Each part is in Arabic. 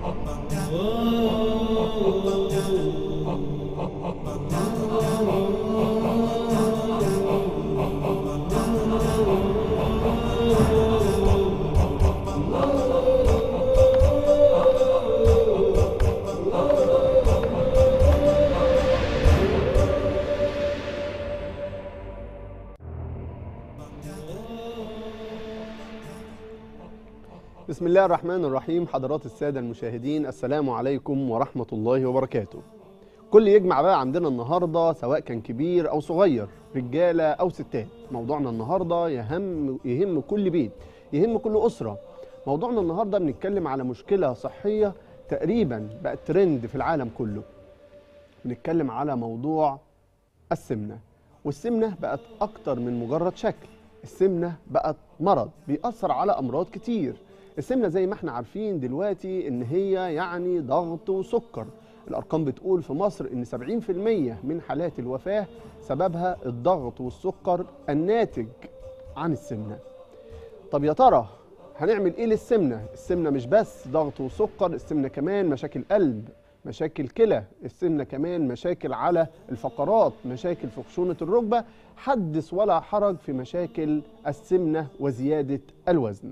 بسم الله الرحمن الرحيم. حضرات السادة المشاهدين، السلام عليكم ورحمة الله وبركاته. كل يجمع بقى عندنا النهاردة، سواء كان كبير أو صغير، رجالة أو ستات. موضوعنا النهاردة يهم كل بيت، يهم كل أسرة. موضوعنا النهاردة بنتكلم على مشكلة صحية تقريبا بقت ترند في العالم كله. بنتكلم على موضوع السمنة، والسمنة بقت أكتر من مجرد شكل. السمنة بقت مرض بيأثر على أمراض كتير. السمنة زي ما احنا عارفين دلوقتي ان هي يعني ضغط وسكر. الارقام بتقول في مصر ان 70% من حالات الوفاة سببها الضغط والسكر الناتج عن السمنة. طب يا ترى هنعمل ايه للسمنة؟ السمنة مش بس ضغط وسكر، السمنة كمان مشاكل قلب، مشاكل كلى، السمنة كمان مشاكل على الفقرات، مشاكل في خشونة الركبة. حدث ولا حرج في مشاكل السمنة وزيادة الوزن.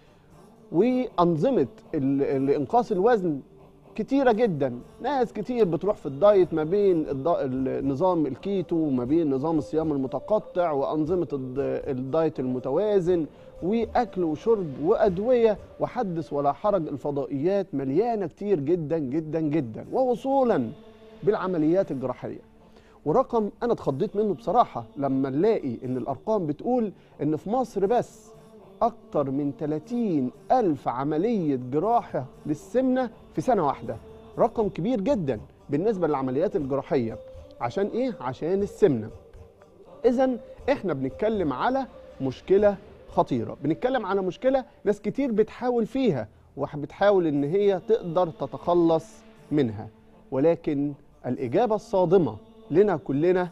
وأنظمة لإنقاص الوزن كتيرة جدا. ناس كتير بتروح في الدايت، ما بين نظام الكيتو وما بين نظام الصيام المتقطع وأنظمة الدايت المتوازن وأكل وشرب وأدوية، وحدث ولا حرج. الفضائيات مليانة كتير جدا جدا جدا، ووصولا بالعمليات الجراحية. ورقم أنا اتخضيت منه بصراحة لما نلاقي إن الأرقام بتقول إن في مصر بس أكتر من 30,000 عملية جراحة للسمنة في سنة واحدة. رقم كبير جدا بالنسبة للعمليات الجراحية. عشان إيه؟ عشان السمنة. إذن إحنا بنتكلم على مشكلة خطيرة، بنتكلم على مشكلة ناس كتير بتحاول فيها وبتحاول إن هي تقدر تتخلص منها، ولكن الإجابة الصادمة لنا كلنا: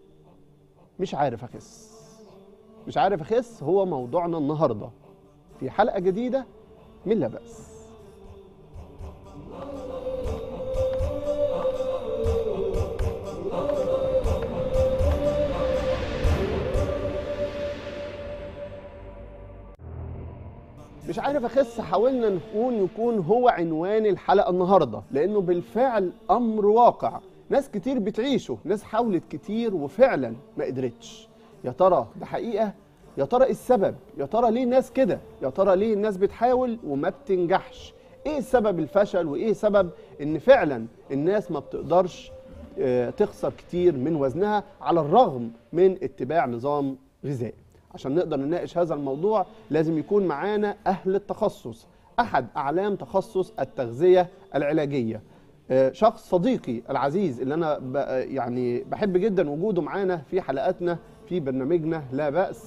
مش عارف أخس. مش عارف أخس هو موضوعنا النهاردة في حلقة جديدة من لا بأس. مش عارف أخس، حاولنا يكون هو عنوان الحلقة النهاردة، لأنه بالفعل أمر واقع ناس كتير بتعيشه. ناس حاولت كتير وفعلا ما قدرتش. يا ترى ده حقيقة؟ يا ترى ايه السبب؟ يا ترى ليه الناس كده؟ يا ترى ليه الناس بتحاول وما بتنجحش؟ ايه سبب الفشل وايه سبب ان فعلا الناس ما بتقدرش تخسر كتير من وزنها على الرغم من اتباع نظام غذائي؟ عشان نقدر نناقش هذا الموضوع لازم يكون معانا اهل التخصص، احد اعلام تخصص التغذية العلاجية، شخص صديقي العزيز اللي انا يعني بحب جدا وجوده معانا في حلقاتنا في برنامجنا لا بأس.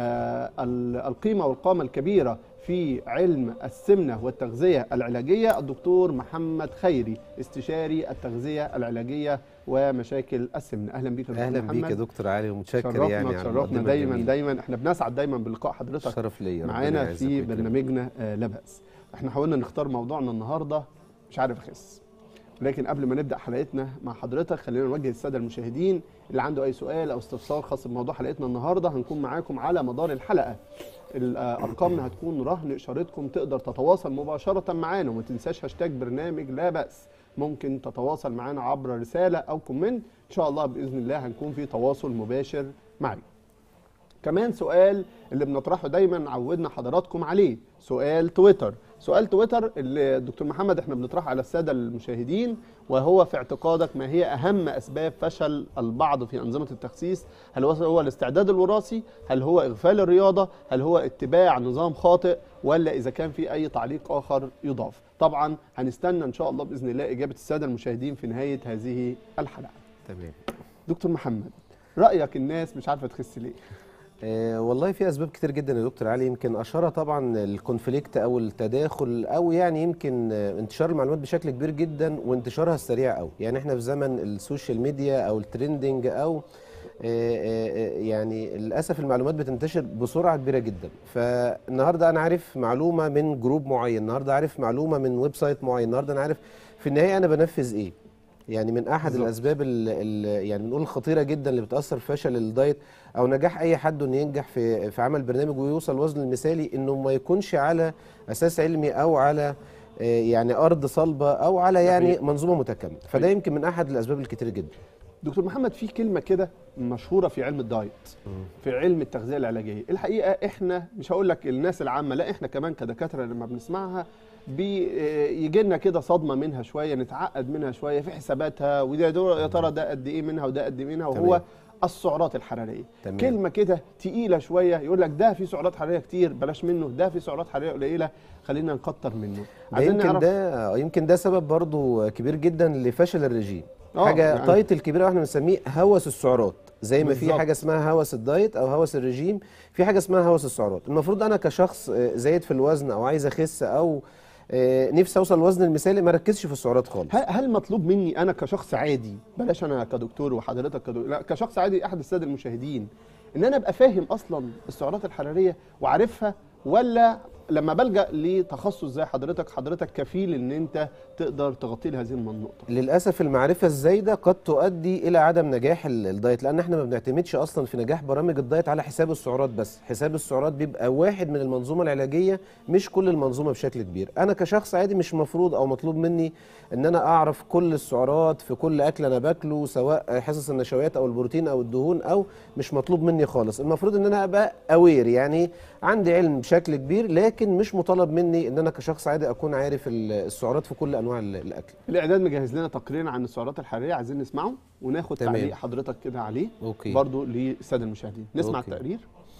القيمة والقامة الكبيرة في علم السمنة والتغذية العلاجية، الدكتور محمد خيري، استشاري التغذية العلاجية ومشاكل السمنة. أهلا بيك يا دكتور أهلا محمد. بيك يا دكتور علي، ومتشكر يعني على تشرفنا دايما احنا بنسعد دايما بلقاء حضرتك. شرف ليا معانا في برنامجنا لا بأس. احنا حاولنا نختار موضوعنا النهاردة مش عارف أخس، لكن قبل ما نبدأ حلقتنا مع حضرتك خلينا نوجه السادة المشاهدين اللي عنده أي سؤال أو استفسار خاص بموضوع حلقتنا النهاردة. هنكون معاكم على مدار الحلقة. أرقامنا هتكون رهن إشارتكم، تقدر تتواصل مباشرة معانا، وما تنساش هاشتاج برنامج لا بأس. ممكن تتواصل معانا عبر رسالة أو كومنت، إن شاء الله بإذن الله هنكون في تواصل مباشر معي. كمان سؤال اللي بنطرحه دايما عودنا حضراتكم عليه، سؤال تويتر. سؤال تويتر اللي الدكتور محمد احنا بنطرحه على السادة المشاهدين، وهو: في اعتقادك ما هي أهم أسباب فشل البعض في أنظمة التخسيس؟ هل هو الاستعداد الوراثي؟ هل هو إغفال الرياضة؟ هل هو اتباع نظام خاطئ؟ ولا إذا كان في أي تعليق آخر يضاف؟ طبعا هنستنى إن شاء الله بإذن الله إجابة السادة المشاهدين في نهاية هذه الحلقة. تمام. دكتور محمد، رأيك الناس مش عارفة تخس ليه؟ والله في اسباب كتير جدا يا دكتور علي، يمكن اشهرها طبعا الكونفليكت او التداخل، او يعني يمكن انتشار المعلومات بشكل كبير جدا وانتشارها السريع قوي. يعني احنا في زمن السوشيال ميديا او الترندنج او يعني للاسف المعلومات بتنتشر بسرعه كبيره جدا. فالنهارده انا عارف معلومه من جروب معين، النهارده عارف معلومه من ويب سايت معين، النهارده انا عارف في النهايه انا بنفذ ايه. يعني من احد بالظبط. الاسباب يعني بنقول الخطيره جدا اللي بتاثر في فشل الدايت او نجاح اي حد انه ينجح في عمل برنامج ويوصل الوزن المثالي، انه ما يكونش على اساس علمي او على يعني ارض صلبه او على يعني منظومه متكامله. فده يمكن من احد الاسباب الكتير جدا. دكتور محمد، في كلمة كده مشهورة في علم الدايت، في علم التغذية العلاجية. الحقيقة احنا مش هقول لك الناس العامة، لا احنا كمان كدكاترة لما بنسمعها بيجي لنا كده صدمة منها شوية، نتعقد منها شوية في حساباتها، وده يا ترى ده قد ايه منها وده قد ايه منها، وهو تمام. السعرات الحرارية. تمام. كلمة كده تقيلة شوية، يقول لك ده في سعرات حرارية كتير بلاش منه، ده في سعرات حرارية قليلة خلينا نكتر منه. عايزين نعرف يمكن ده سبب برضو كبير جدا لفشل الرجيم. حاجه يعني تايتل كبيره احنا بنسميه هوس السعرات. زي ما في حاجه اسمها هوس الدايت او هوس الرجيم، في حاجه اسمها هوس السعرات. المفروض انا كشخص زايد في الوزن او عايز اخس او نفسي اوصل الوزن المثالي ما ركزش في السعرات خالص. هل مطلوب مني انا كشخص عادي، بلاش انا كدكتور وحضرتك لا كشخص عادي احد الساده المشاهدين، ان انا ابقى فاهم اصلا السعرات الحراريه وعارفها، ولا لما بلجأ لتخصص زي حضرتك كفيل ان انت تقدر تغطي لي هذه النقطه؟ للاسف المعرفه الزايده قد تؤدي الى عدم نجاح الدايت، لان احنا ما بنعتمدش اصلا في نجاح برامج الدايت على حساب السعرات بس. حساب السعرات بيبقى واحد من المنظومه العلاجيه، مش كل المنظومه بشكل كبير. انا كشخص عادي مش مفروض او مطلوب مني ان انا اعرف كل السعرات في كل اكل انا باكله، سواء حصص النشويات او البروتين او الدهون، او مش مطلوب مني خالص. المفروض ان انا ابقى اوير، يعني عندي علم بشكل كبير، لكن مش مطالب مني ان انا كشخص عادي اكون عارف السعرات في كل انواع الاكل. الاعداد مجهز لنا تقرير عن السعرات الحراريه، عايزين نسمعه وناخد تعليق حضرتك كده عليه. أوكي. برضو للساده المشاهدين. نسمع أوكي. التقرير.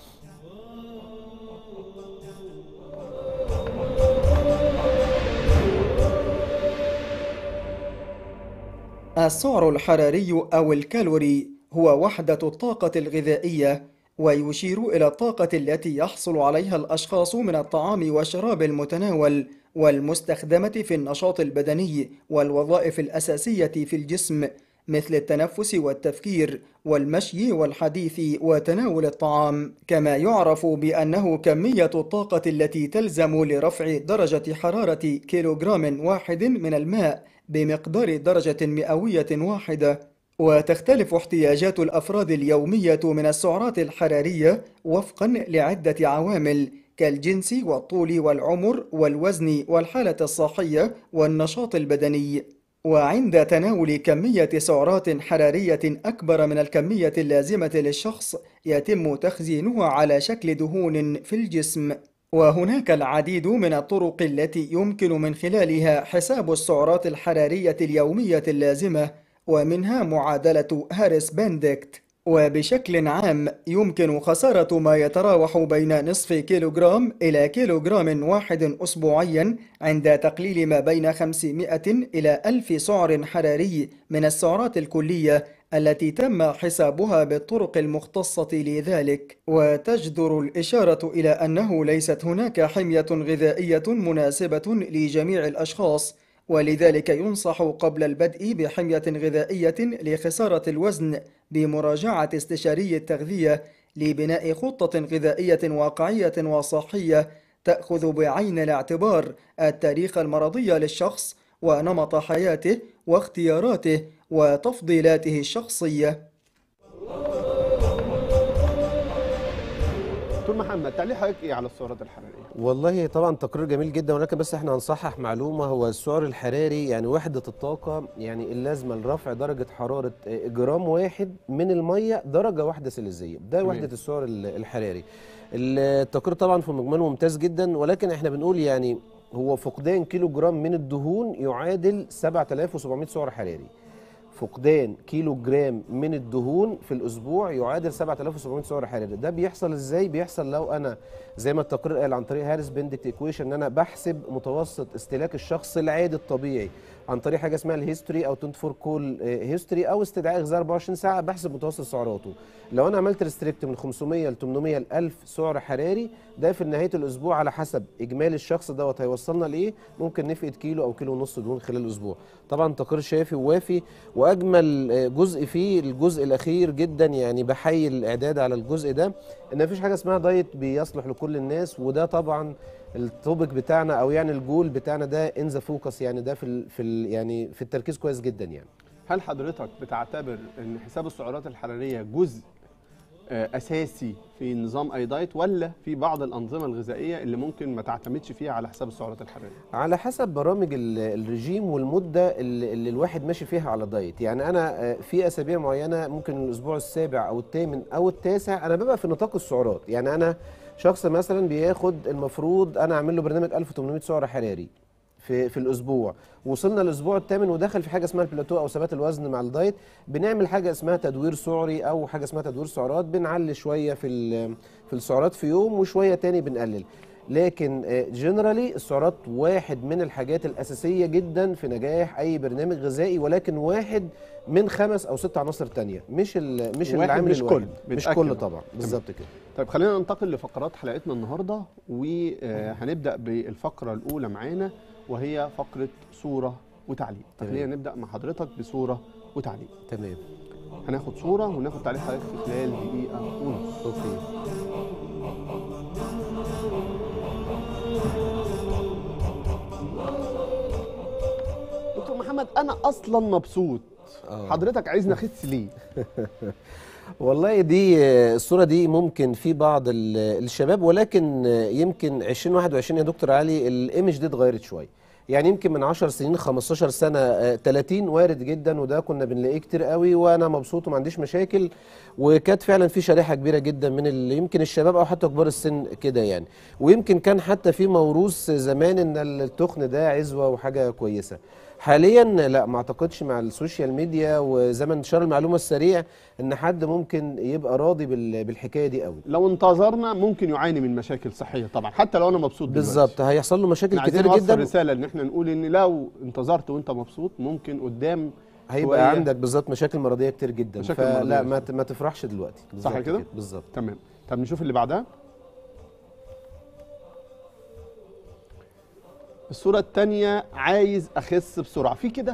السعر الحراري أو الكالوري هو وحدة الطاقة الغذائية، ويشير إلى الطاقة التي يحصل عليها الأشخاص من الطعام والشراب المتناول والمستخدمة في النشاط البدني والوظائف الأساسية في الجسم، مثل التنفس والتفكير والمشي والحديث وتناول الطعام. كما يعرف بأنه كمية الطاقة التي تلزم لرفع درجة حرارة كيلوغرام واحد من الماء بمقدار درجة مئوية واحدة. وتختلف احتياجات الأفراد اليومية من السعرات الحرارية وفقا لعدة عوامل كالجنس والطول والعمر والوزن والحالة الصحية والنشاط البدني. وعند تناول كمية سعرات حرارية أكبر من الكمية اللازمة للشخص يتم تخزينها على شكل دهون في الجسم. وهناك العديد من الطرق التي يمكن من خلالها حساب السعرات الحرارية اليومية اللازمة، ومنها معادلة هاريس بنديكت. وبشكل عام يمكن خسارة ما يتراوح بين نصف كيلوغرام إلى كيلوغرام واحد أسبوعيا عند تقليل ما بين 500 إلى 1000 سعر حراري من السعرات الكلية التي تم حسابها بالطرق المختصة لذلك. وتجدر الإشارة إلى أنه ليست هناك حمية غذائية مناسبة لجميع الأشخاص، ولذلك ينصح قبل البدء بحمية غذائية لخسارة الوزن بمراجعة استشاري التغذية لبناء خطة غذائية واقعية وصحية تأخذ بعين الاعتبار التاريخ المرضي للشخص ونمط حياته واختياراته وتفضيلاته الشخصية. دكتور محمد، تعليق حضرتك ايه على السعرات الحراريه؟ والله طبعا تقرير جميل جدا، ولكن بس احنا هنصحح معلومه. هو السعر الحراري يعني وحده الطاقه يعني اللازمه لرفع درجه حراره جرام واحد من الميه درجه واحده سيليزيه، ده وحده السعر الحراري. التقرير طبعا في مجمله ممتاز جدا، ولكن احنا بنقول يعني هو فقدان كيلو جرام من الدهون يعادل 7700 سعر حراري. فقدان كيلو جرام من الدهون في الاسبوع يعادل 7700 سعر حراري. ده بيحصل ازاي؟ بيحصل لو انا زي ما التقرير قال عن طريق هاريس بنديكت ايكويشن، ان انا بحسب متوسط استهلاك الشخص العادي الطبيعي عن طريق حاجه اسمها الهيستوري او 24 كول هيستوري او استدعاء غذاء 24 ساعه بحسب متوسط سعراته. لو انا عملت ريستريكت من 500 ل 800 ل 1000 سعر حراري، ده في نهايه الاسبوع على حسب اجمالي الشخص دوت هيوصلنا لايه، ممكن نفقد كيلو او كيلو ونص دهون خلال الاسبوع. طبعا تقرير شافي ووافي، واجمل جزء فيه الجزء الاخير جدا، يعني بحيي الاعداد على الجزء ده، ان مفيش حاجه اسمها دايت بيصلح لكل الناس. وده طبعا التوبك بتاعنا او يعني الجول بتاعنا ده ان ذا فوكس، يعني ده يعني في التركيز كويس جدا يعني. هل حضرتك بتعتبر ان حساب السعرات الحراريه جزء اساسي في نظام اي دايت، ولا في بعض الانظمه الغذائيه اللي ممكن ما تعتمدش فيها على حساب السعرات الحراريه؟ على حسب برامج الرجيم والمده اللي الواحد ماشي فيها على دايت. يعني انا في اسابيع معينه، ممكن الاسبوع السابع او الثامن او التاسع انا ببقى في نطاق السعرات. يعني انا شخص مثلا بياخد المفروض انا اعمل له برنامج 1800 سعر حراري في الاسبوع، وصلنا الاسبوع الثامن ودخل في حاجه اسمها البلاتو او ثبات الوزن مع الدايت، بنعمل حاجه اسمها تدوير سعري او حاجه اسمها تدوير سعرات، بنعلي شويه في السعرات في يوم وشويه تاني بنقلل. لكن جنرالي السعرات واحد من الحاجات الاساسيه جدا في نجاح اي برنامج غذائي، ولكن واحد من 5 أو 6 عناصر تانية، مش العامل مش الواحد. كل مش كل طبعا، بالظبط كده. طيب خلينا ننتقل لفقرات حلقتنا النهارده، وهنبدا بالفقره الاولى معانا وهي فقره صوره وتعليق. خلينا نبدا مع حضرتك بصوره وتعليق. تمام. هناخد صوره وناخد تعليق حضرتك في خلال دقيقه ونص. اوكي. دكتور محمد، انا اصلا مبسوط، حضرتك عايزني اخس ليه؟ والله دي الصورة دي ممكن في بعض الشباب، ولكن يمكن 2021 يا دكتور علي الايمج دي اتغيرت شوية. يعني يمكن من 10 سنين 15 سنة 30 وارد جدا، وده كنا بنلاقيه كتير قوي، وانا مبسوط وما عنديش مشاكل. وكانت فعلا في شريحة كبيرة جدا من اللي يمكن الشباب او حتى كبار السن كده يعني. ويمكن كان حتى في موروث زمان ان التخن ده عزوة وحاجة كويسة. حاليا لا، ما اعتقدش مع السوشيال ميديا وزمن انتشار المعلومه السريع ان حد ممكن يبقى راضي بالحكايه دي قوي. لو انتظرنا ممكن يعاني من مشاكل صحيه طبعا، حتى لو انا مبسوط بالظبط، هيحصل له مشاكل كتير جدا. جدا. رساله ان احنا نقول ان لو انتظرت وانت مبسوط ممكن قدام هيبقى عندك بالظبط مشاكل مرضيه كتير جدا. فلا ما تفرحش دلوقتي. صح كده؟ بالظبط. تمام. طب نشوف اللي بعدها. الصورة الثانية، عايز أخس بسرعة في كده؟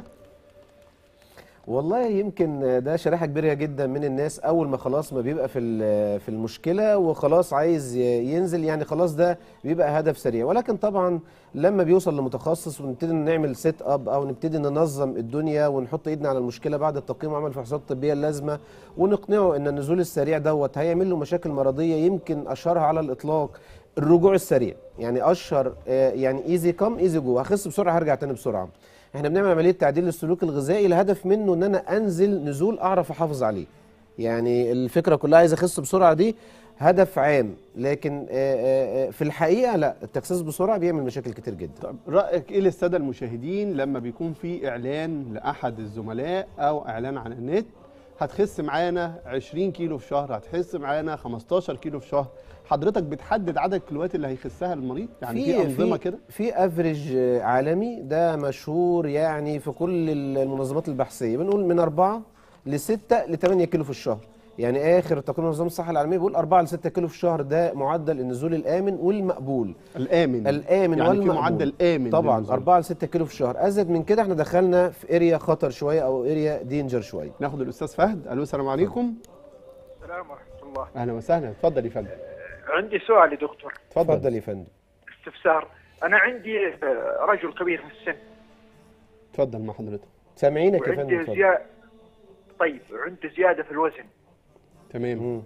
والله يمكن ده شريحة كبيرة جدا من الناس، أول ما خلاص ما بيبقى في المشكلة وخلاص عايز ينزل، يعني خلاص ده بيبقى هدف سريع. ولكن طبعا لما بيوصل لمتخصص ونبتدي نعمل سيت اب أو نبتدي ننظم الدنيا ونحط إيدنا على المشكلة بعد التقييم وعمل الفحوصات الطبية اللازمة، ونقنعه إن النزول السريع دوت هيعمل له مشاكل مرضية، يمكن أشهرها على الإطلاق الرجوع السريع. يعني اشهر يعني ايزي كام ايزي جو، هخس بسرعه هرجع تاني بسرعه. احنا بنعمل عمليه تعديل للسلوك الغذائي، الهدف منه ان انا انزل نزول اعرف احافظ عليه. يعني الفكره كلها عايز اخس بسرعه دي هدف عام، لكن في الحقيقه لا، التخسيس بسرعه بيعمل مشاكل كتير جدا. طب رايك ايه للساده المشاهدين لما بيكون في اعلان لاحد الزملاء او اعلان على النت، هتخس معانا 20 كيلو في شهر، هتخس معانا 15 كيلو في شهر، حضرتك بتحدد عدد الكيلوات اللي هيخسها المريض؟ يعني في انظمه كده؟ في افريج عالمي ده مشهور يعني في كل المنظمات البحثيه، بنقول من 4 ل 6 ل 8 كيلو في الشهر. يعني اخر تقرير منظمه الصحه العالميه بيقول 4 ل 6 كيلو في الشهر، ده معدل النزول الامن والمقبول. الامن يعني والمقبول. في معدل امن طبعا 4 ل 6 كيلو في الشهر. ازيد من كده احنا دخلنا في اريا خطر شويه او اريا دينجر شويه. ناخد الاستاذ فهد. الو، السلام عليكم. السلام ورحمه الله. اهلا وسهلا، اتفضل يا فندم. عندي سؤال يا دكتور. اتفضل يا فندم. استفسار. انا عندي رجل كبير في السن. اتفضل مع حضرتك. سامعينك يا فندم. طيب، عنده زياده في الوزن. تمام.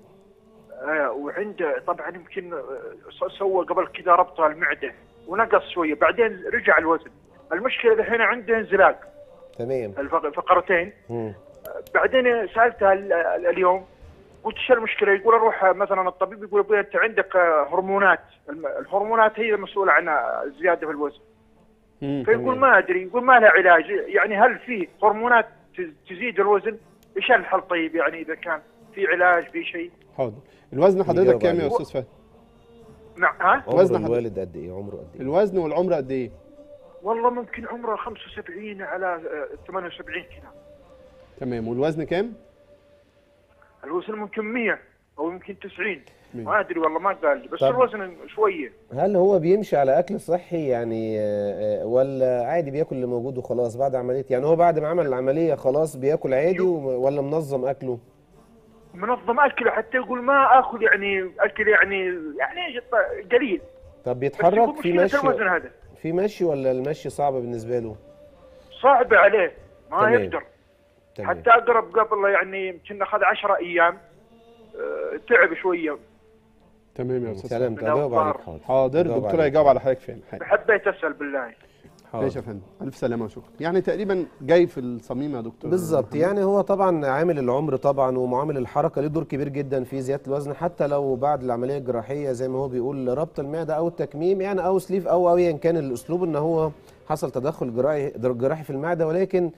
وعنده طبعا يمكن سوى قبل كذا ربط المعده ونقص شويه، بعدين رجع الوزن. المشكله الحين عنده انزلاق. تمام. الفقرتين. بعدين سالته اليوم، قلت شو المشكله؟ يقول اروح مثلا الطبيب يقول ابوي انت عندك هرمونات، الهرمونات هي المسؤوله عن الزياده في الوزن. فيقول ما ادري، يقول ما لها علاج. يعني هل في هرمونات تزيد الوزن؟ ايش الحل طيب؟ يعني اذا كان في علاج في شيء. حاضر. الوزن حضرتك كام يا استاذ فهد؟ ها؟ وزن الوالد قد ايه؟ عمره قد ايه؟ الوزن والعمر قد ايه؟ والله ممكن عمره 75 على 78 كذا. تمام. والوزن كام؟ الوزن ممكن 100 او يمكن 90، 100. ما ادري والله، ما قال لي، بس طب. الوزن شويه. هل هو بيمشي على اكل صحي يعني ولا عادي بياكل اللي موجود وخلاص بعد عمليه؟ يعني هو بعد ما عمل العمليه خلاص بياكل عادي ولا منظم اكله؟ منظم اكله، حتى يقول ما اكل يعني اكل يعني قليل. طب بس بيتحرك يقول في مشكلة مشي؟ الوزن هذا في مشي ولا المشي صعب بالنسبه له؟ صعب عليه، ما تمام. يقدر. تمام. حتى اقرب قبل يعني يمكن اخذ 10 ايام، تعب شويه. تمام يا استاذ. سلام. من تجاوب عليك. الظهر. حاضر، جاوب الدكتور عليك. هيجاوب على حضرتك فين. حبيت اسال بالله. ماشي يا فندم، الف سلامه وشكرا. يعني تقريبا جاي في الصميم يا دكتور بالظبط. محمد. يعني هو طبعا عامل العمر طبعا ومعامل الحركه ليه دور كبير جدا في زياده الوزن، حتى لو بعد العمليه الجراحيه زي ما هو بيقول ربط المعده او التكميم يعني او سليف او ايا كان الاسلوب، ان هو حصل تدخل جراحي في المعده، ولكن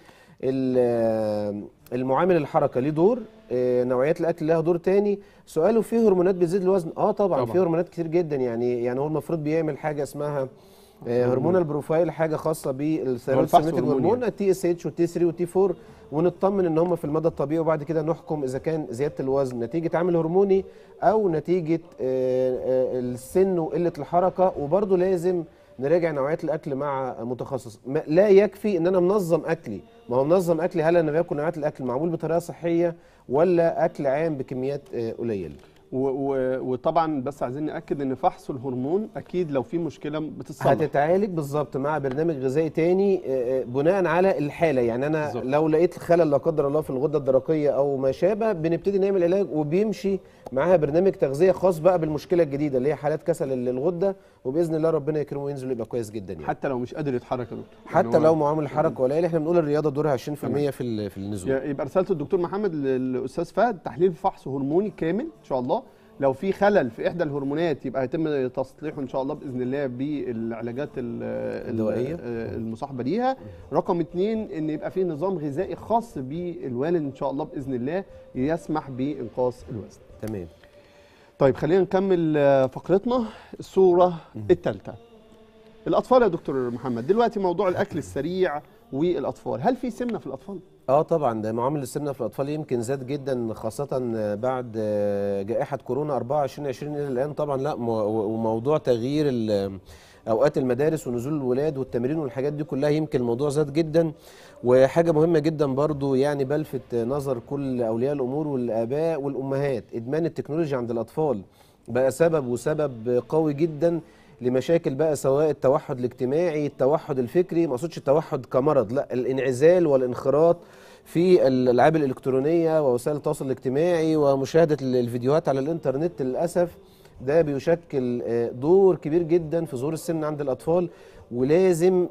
المعامل الحركه ليه دور، نوعيات الاكل لها دور تاني. سؤاله فيه هرمونات بتزيد الوزن؟ طبعا في هرمونات كتير جدا. يعني هو المفروض بيعمل حاجه اسمها هرمون البروفايل، حاجه خاصه بالثيرويد هرمون التي اس اتش والتي 3 والتي 4، ونطمن ان هم في المدى الطبيعي، وبعد كده نحكم اذا كان زياده الوزن نتيجه عامل هرموني او نتيجه السن وقله الحركه. وبرده لازم نراجع نوعيات الاكل مع متخصص. لا يكفي ان انا منظم اكلي، ما هو منظم اكلي هل انا باكل نوعيات الاكل معمول بطريقه صحيه ولا اكل عام بكميات قليله؟ وطبعا بس عايزين ناكد ان فحص الهرمون اكيد لو في مشكله بتتصلح، هتتعالج بالظبط مع برنامج غذائي تاني بناء على الحاله. يعني انا بالزبط. لو لقيت خلل لا قدر الله في الغده الدرقيه او ما شابه بنبتدي نعمل علاج، وبيمشي معاها برنامج تغذيه خاص بقى بالمشكله الجديده اللي هي حالات كسل الغده، وباذن الله ربنا يكرمه وينزل يبقى كويس جدا. يعني حتى لو مش قادر يتحرك يا دكتور، حتى يعني لو معامل الحركه قليل، احنا بنقول الرياضه دورها 20% في النزول. يبقى رساله الدكتور محمد للاستاذ فهد تحليل فحص هرموني كامل ان شاء الله. لو في خلل في احدى الهرمونات يبقى هيتم تصليحه ان شاء الله باذن الله بالعلاجات الدوائيه المصاحبه ليها. رقم 2 ان يبقى في نظام غذائي خاص بالوالد ان شاء الله باذن الله يسمح بانقاص الوزن. تمام. طيب خلينا نكمل فقرتنا. الصوره الثالثه، الاطفال يا دكتور محمد. دلوقتي موضوع الاكل السريع والاطفال، هل في سمنه في الاطفال؟ طبعا ده معامل السمنه في الاطفال يمكن زاد جدا، خاصه بعد جائحه كورونا 2020 الى الان. طبعا لا، وموضوع تغيير اوقات المدارس ونزول الولاد والتمرين والحاجات دي كلها يمكن الموضوع زاد جدا. وحاجه مهمه جدا برضو يعني بلفت نظر كل اولياء الامور والاباء والامهات، ادمان التكنولوجيا عند الاطفال بقى سبب قوي جدا لمشاكل بقى، سواء التوحد الاجتماعي، التوحد الفكري. ما اقصدش التوحد كمرض، لا، الانعزال والانخراط في الالعاب الالكترونيه ووسائل التواصل الاجتماعي ومشاهده الفيديوهات على الانترنت. للاسف ده بيشكل دور كبير جدا في ظهور السمنه عند الاطفال. ولازم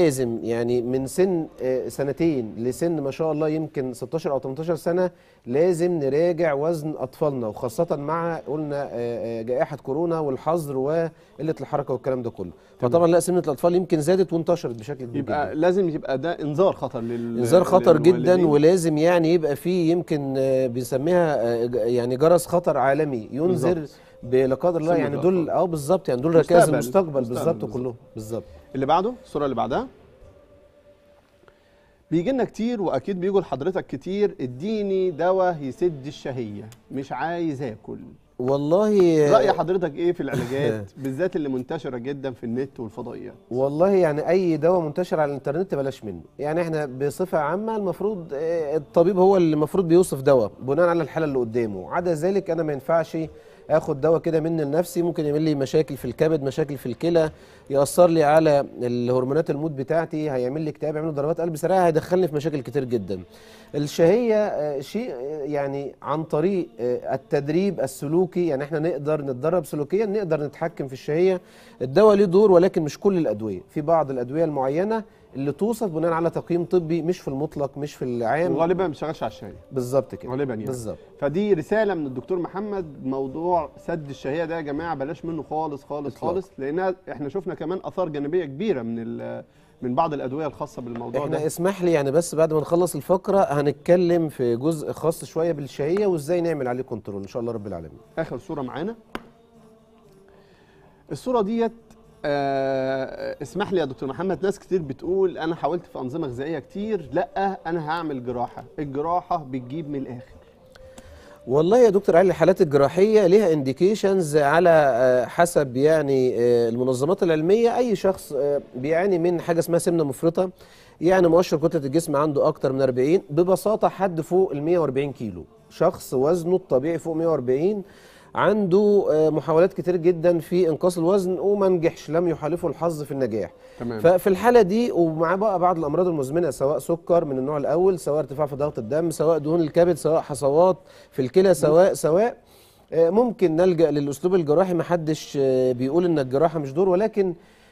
يعني من سن سنتين لسن ما شاء الله يمكن 16 او 18 سنه لازم نراجع وزن اطفالنا، وخاصه مع قلنا جائحه كورونا والحظر وقله الحركه والكلام ده كله. فطبعا لا، سمنه الاطفال يمكن زادت وانتشرت بشكل كبير يبقى جدا. لازم يبقى ده انذار خطر انذار خطر جدا، ولازم يعني يبقى فيه يمكن بنسميها يعني جرس خطر عالمي ينذر لا قدر الله. يعني دول بالظبط، يعني دول ركائز المستقبل بالظبط كلهم بالظبط. اللي بعده، الصوره اللي بعدها. بيجي لنا كتير واكيد بيجوا لحضرتك كتير، اديني دواء يسد الشهيه، مش عايز اكل. والله رأي حضرتك ايه في العلاجات بالذات اللي منتشره جدا في النت والفضائيات؟ والله يعني اي دواء منتشر على الانترنت بلاش منه. يعني احنا بصفه عامه المفروض الطبيب هو اللي المفروض بيوصف دواء بناء على الحاله اللي قدامه. عدا ذلك انا ما ينفعش اخد دواء كده مني لنفسي، ممكن يعمل لي مشاكل في الكبد، مشاكل في الكلى، ياثر لي على الهرمونات المود بتاعتي، هيعمل لي اكتئاب، يعمل لي ضربات قلب سريعه، هيدخلني في مشاكل كتير جدا. الشهيه شيء يعني عن طريق التدريب السلوكي، يعني احنا نقدر نتدرب سلوكيا، نقدر نتحكم في الشهيه. الدواء له دور ولكن مش كل الادويه، في بعض الادويه المعينه اللي توصف بناء على تقييم طبي، مش في المطلق مش في العام، وغالبا ما بيشتغلش على الشهيه بالظبط كده غالبا يعني. بالظبط. فدي رساله من الدكتور محمد، موضوع سد الشهيه ده يا جماعه بلاش منه خالص خالص إطلاق. خالص، لان احنا شفنا كمان اثار جانبيه كبيره من بعض الادويه الخاصه بالموضوع احنا ده. اسمح لي يعني بس بعد ما نخلص الفقره هنتكلم في جزء خاص شويه بالشهيه وازاي نعمل عليه كنترول ان شاء الله رب العالمين. اخر صوره معانا، الصوره ديت اسمح لي يا دكتور محمد، ناس كتير بتقول انا حاولت في انظمه غذائيه كتير، لا انا هعمل جراحه، الجراحه بتجيب من الاخر. والله يا دكتور علي، الحالات الجراحيه ليها انديكيشنز على حسب يعني المنظمات العلميه. اي شخص بيعاني من حاجه اسمها سمنه مفرطه، يعني مؤشر كتله الجسم عنده اكتر من 40، ببساطه حد فوق ال 140 كيلو، شخص وزنه الطبيعي فوق 140 عنده محاولات كتير جدا في انقاص الوزن وما نجحش، لم يحالفه الحظ في النجاح. تمام. ففي الحاله دي ومع بقى بعض الامراض المزمنه، سواء سكر من النوع الاول، سواء ارتفاع في ضغط الدم، سواء دهون الكبد، سواء حصوات في الكلى، سواء ممكن نلجأ للاسلوب الجراحي. ما حدش بيقول ان الجراحه مش دور، ولكن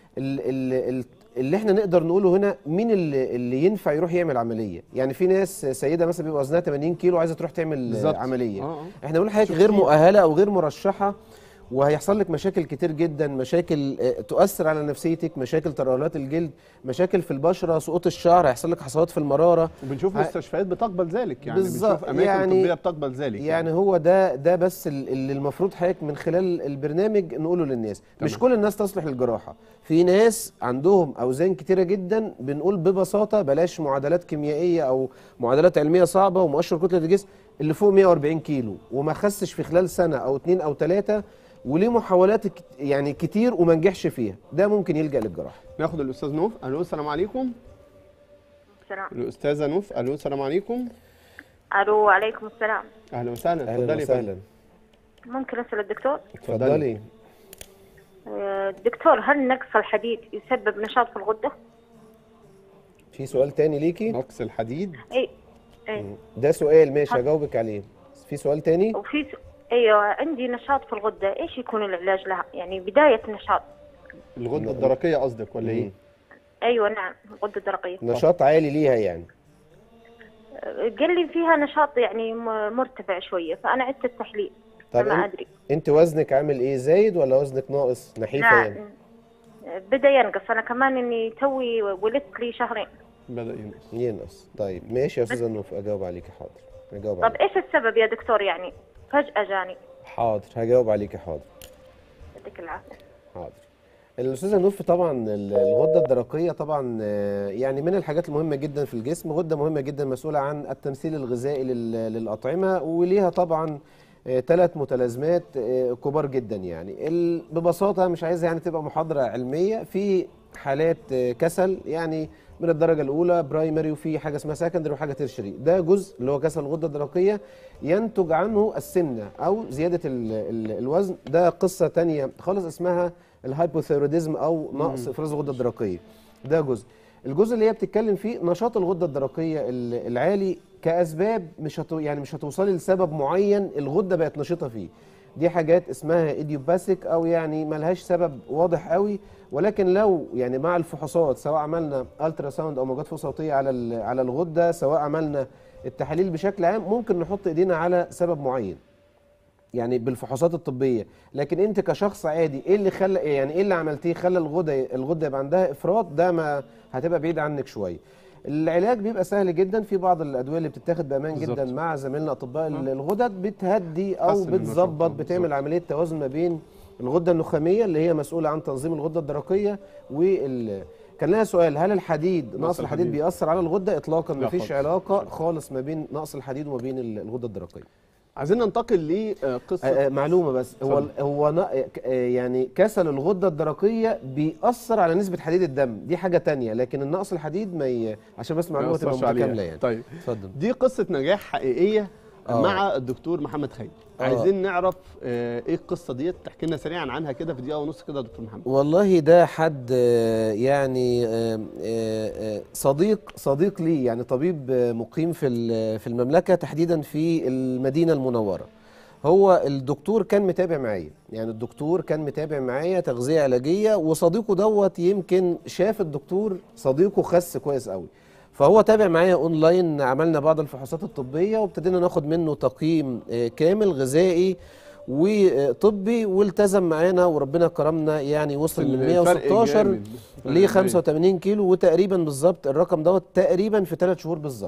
اللي احنا نقدر نقوله هنا مين اللي ينفع يروح يعمل عمليه. يعني في ناس سيده مثلا بيبقى وزنها 80 كيلو عايزه تروح تعمل بالزبط. عمليه. احنا بنقول حضرتك غير مؤهله او غير مرشحه، وهيحصل لك مشاكل كتير جدا، مشاكل تؤثر على نفسيتك، مشاكل ترهلات الجلد، مشاكل في البشره، سقوط الشعر، هيحصل لك حصوات في المراره. وبنشوف مستشفيات بتقبل ذلك، يعني بالظبط، بنشوف اماكن طبيه بتقبل ذلك. يعني هو ده بس اللي المفروض حضرتك من خلال البرنامج نقوله للناس. تمام. مش كل الناس تصلح للجراحه، في ناس عندهم اوزان كتيره جدا، بنقول ببساطه بلاش معادلات كيميائيه او معادلات علميه صعبه ومؤشر كتله الجسم، اللي فوق 140 كيلو وما خسش في خلال سنه او 2 أو 3 وليه محاولات يعني كتير وما نجحش فيها، ده ممكن يلجأ للجراحه. ناخد الاستاذ نوف. الو، السلام عليكم. السلام. الاستاذه نوف. الو، السلام عليكم. الو، وعليكم السلام. اهلا وسهلا. اهلا وسهلا. ممكن اسال الدكتور؟ اتفضلي. دكتور، هل نقص الحديد يسبب نشاط في الغده؟ في سؤال تاني ليكي؟ نقص الحديد؟ اي ده سؤال ماشي هجاوبك عليه. في سؤال تاني؟ ايوه، عندي نشاط في الغده، ايش يكون العلاج لها؟ يعني بدايه نشاط. الغده الدرقيه قصدك ولا ايه؟ ايوه نعم، الغده الدرقيه. نشاط عالي ليها يعني؟ قال لي فيها نشاط يعني مرتفع شويه، فانا عدت التحليل. طب ما ادري انت وزنك عامل ايه، زايد ولا وزنك ناقص، نحيفه يعني؟ بدا ينقص، انا كمان اني توي ولدت لي شهرين. بدا ينقص. طيب ماشي يا استاذه نوف، اجاوب عليكي. حاضر هجاوب طب عليكي. ايش السبب يا دكتور؟ يعني فجاه جاني. حاضر هجاوب عليكي. حاضر. يديك العافيه. حاضر. الاستاذه نوف، طبعا الغده الدرقيه طبعا يعني من الحاجات المهمه جدا في الجسم، غده مهمه جدا مسؤوله عن التمثيل الغذائي للاطعمه، وليها طبعا 3 متلازمات كبار جدا. يعني ببساطه مش عايزه يعني تبقى محاضره علميه، في حالات كسل يعني من الدرجه الاولى برايمري، وفي حاجه اسمها سكندري وحاجه تيرشري. ده جزء اللي هو كسل الغده الدرقيه ينتج عنه السمنه او زياده الوزن، ده قصه ثانيه خالص اسمها الهايبوثيروديزم او نقص افراز الغده الدرقيه. ده جزء. الجزء اللي هي بتتكلم فيه نشاط الغده الدرقيه العالي كاسباب مش هتوصلي لسبب معين الغده بقت نشيطه فيه. دي حاجات اسمها ايديوباثيك او يعني ملهاش سبب واضح قوي، ولكن لو يعني مع الفحوصات سواء عملنا الترا ساوند او موجات فوق صوتيه على الغده، سواء عملنا التحاليل بشكل عام، ممكن نحط ايدينا على سبب معين يعني بالفحوصات الطبيه. لكن انت كشخص عادي ايه اللي خلى يعني ايه اللي عملتيه خلى الغده يبقى عندها افراط، ده ما هتبقى بعيد عنك شويه. العلاج بيبقى سهل جدا، في بعض الادويه اللي بتتاخد بامان بالزبط. جدا مع زميلنا اطباء الغدد، بتهدي او بتظبط، بتعمل عمليه توازن ما بين الغده النخاميه اللي هي مسؤوله عن تنظيم الغده الدرقيه كان لها سؤال، هل الحديد نقص الحديد بيأثر على الغده؟ اطلاقا، مفيش علاقه خالص ما بين نقص الحديد وما بين الغده الدرقيه. عايزين ننتقل لقصه معلومه بس. هو يعني كسل الغده الدرقيه بيأثر على نسبه حديد الدم، دي حاجه تانية، لكن النقص الحديد عشان بس معلومه تبقى متكامله يعني. طيب اتفضل. دي قصه نجاح حقيقيه مع الدكتور محمد خيري. عايزين نعرف ايه القصه ديت، تحكي لنا سريعا عنها كده في دقيقه ونص كده يا دكتور محمد. والله ده حد يعني صديق لي، يعني طبيب مقيم في المملكه، تحديدا في المدينه المنوره. هو الدكتور كان متابع معايا، يعني الدكتور كان متابع معايا تغذيه علاجيه، وصديقه دوت يمكن شاف الدكتور صديقه خس كويس قوي، فهو تابع معايا اونلاين، عملنا بعض الفحوصات الطبيه وابتدينا ناخد منه تقييم كامل غذائي وطبي، والتزم معانا وربنا كرمنا، يعني وصل من 116 ل 85 كيلو، وتقريبا بالظبط الرقم دوت تقريبا في 3 شهور بالظبط.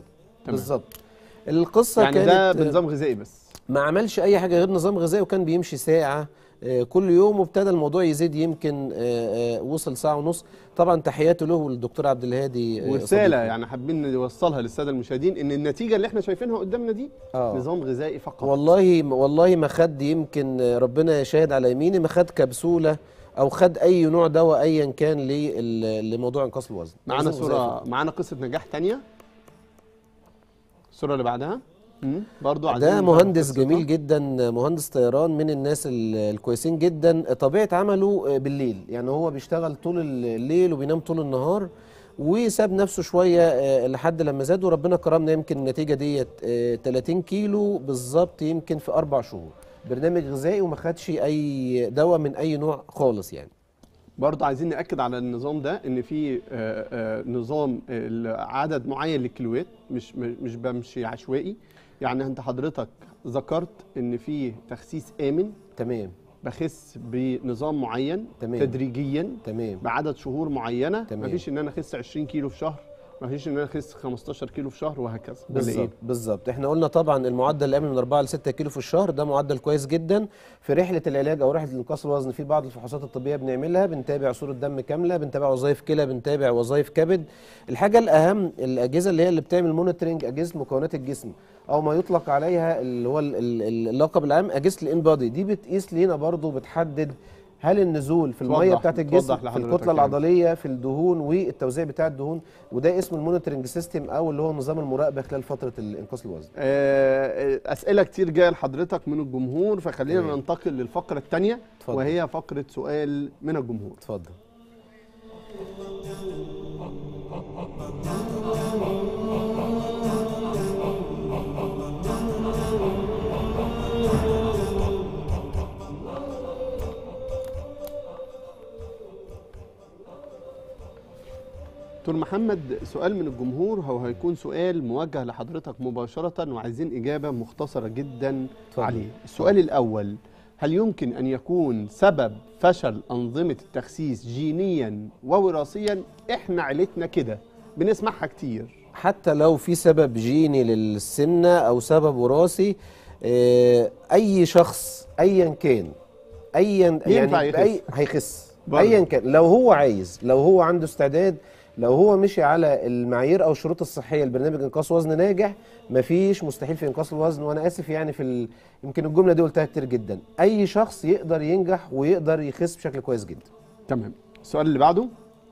القصه يعني كانت ده بنظام غذائي بس، ما عملش اي حاجه غير نظام غذائي، وكان بيمشي ساعه كل يوم، وابتدى الموضوع يزيد، يمكن وصل ساعة ونص. طبعا تحياتي له والدكتور عبد الهادي. ورساله يعني حابين نوصلها للساده المشاهدين ان النتيجه اللي احنا شايفينها قدامنا دي نظام غذائي فقط. والله ما خد، يمكن ربنا يشاهد على يميني، ما خد كبسولة او خد اي نوع دواء ايا كان لموضوع انقاص الوزن. معانا صورة، معانا قصة نجاح تانية، الصورة اللي بعدها. برضو ده مهندس جميل جدا، مهندس طيران، من الناس الكويسين جدا. طبيعة عمله بالليل، يعني هو بيشتغل طول الليل وبينام طول النهار، وساب نفسه شوية لحد لما زاد، وربنا كرمنا. يمكن النتيجة ديت 30 كيلو بالظبط، يمكن في 4 شهور. برنامج غذائي وما خدش اي دواء من اي نوع خالص يعني. برضه عايزين نأكد على النظام ده ان في نظام عدد معين للكيلوات، مش بمشي عشوائي. يعني انت حضرتك ذكرت ان في تخسيس آمن، تمام، بخس بنظام معين، تمام، تدريجيا، تمام، بعدد شهور معينه، تمام. مفيش ان انا اخس 20 كيلو في شهر، مفيش ان انا اخس 15 كيلو في شهر، وهكذا. بالظبط بالظبط. احنا قلنا طبعا المعدل الامن من 4 ل 6 كيلو في الشهر، ده معدل كويس جدا. في رحله العلاج او رحله انقاص الوزن في بعض الفحوصات الطبيه بنعملها، بنتابع صوره دم كامله، بنتابع وظائف كلى، بنتابع وظائف كبد. الحاجه الاهم الاجهزه اللي بتعمل مونيتورنج، اجهزه مكونات الجسم او ما يطلق عليها اللي هو اللقب العام اجهزه الان بادي، دي بتقيس لينا برضو، بتحدد هل النزول في الميه بتاعت الجسم، في الكتله العضليه، في الدهون والتوزيع بتاع الدهون، وده اسم المونيتورنج سيستم او اللي هو نظام المراقبه خلال فتره انقاص الوزن. اسئله كتير جايه لحضرتك من الجمهور، فخلينا ننتقل للفقره الثانيه وهي فقره سؤال من الجمهور. اتفضل. دكتور محمد، سؤال من الجمهور، هو هيكون سؤال موجه لحضرتك مباشرة وعايزين إجابة مختصرة جدا عليه. السؤال الأول: هل يمكن أن يكون سبب فشل أنظمة التخسيس جينيا ووراثيا؟ إحنا عيلتنا كده بنسمعها كتير. حتى لو في سبب جيني للسمنة أو سبب وراثي، أي شخص أيا كان يعني هيخس أيا كان، لو هو عايز، لو هو عنده استعداد، لو هو مشي على المعايير او الشروط الصحيه لبرنامج انقاص وزن ناجح، مفيش مستحيل في انقاص الوزن. وانا اسف يعني يمكن الجمله دي قلتها كتير جدا، اي شخص يقدر ينجح ويقدر يخس بشكل كويس جدا. تمام. السؤال اللي بعده: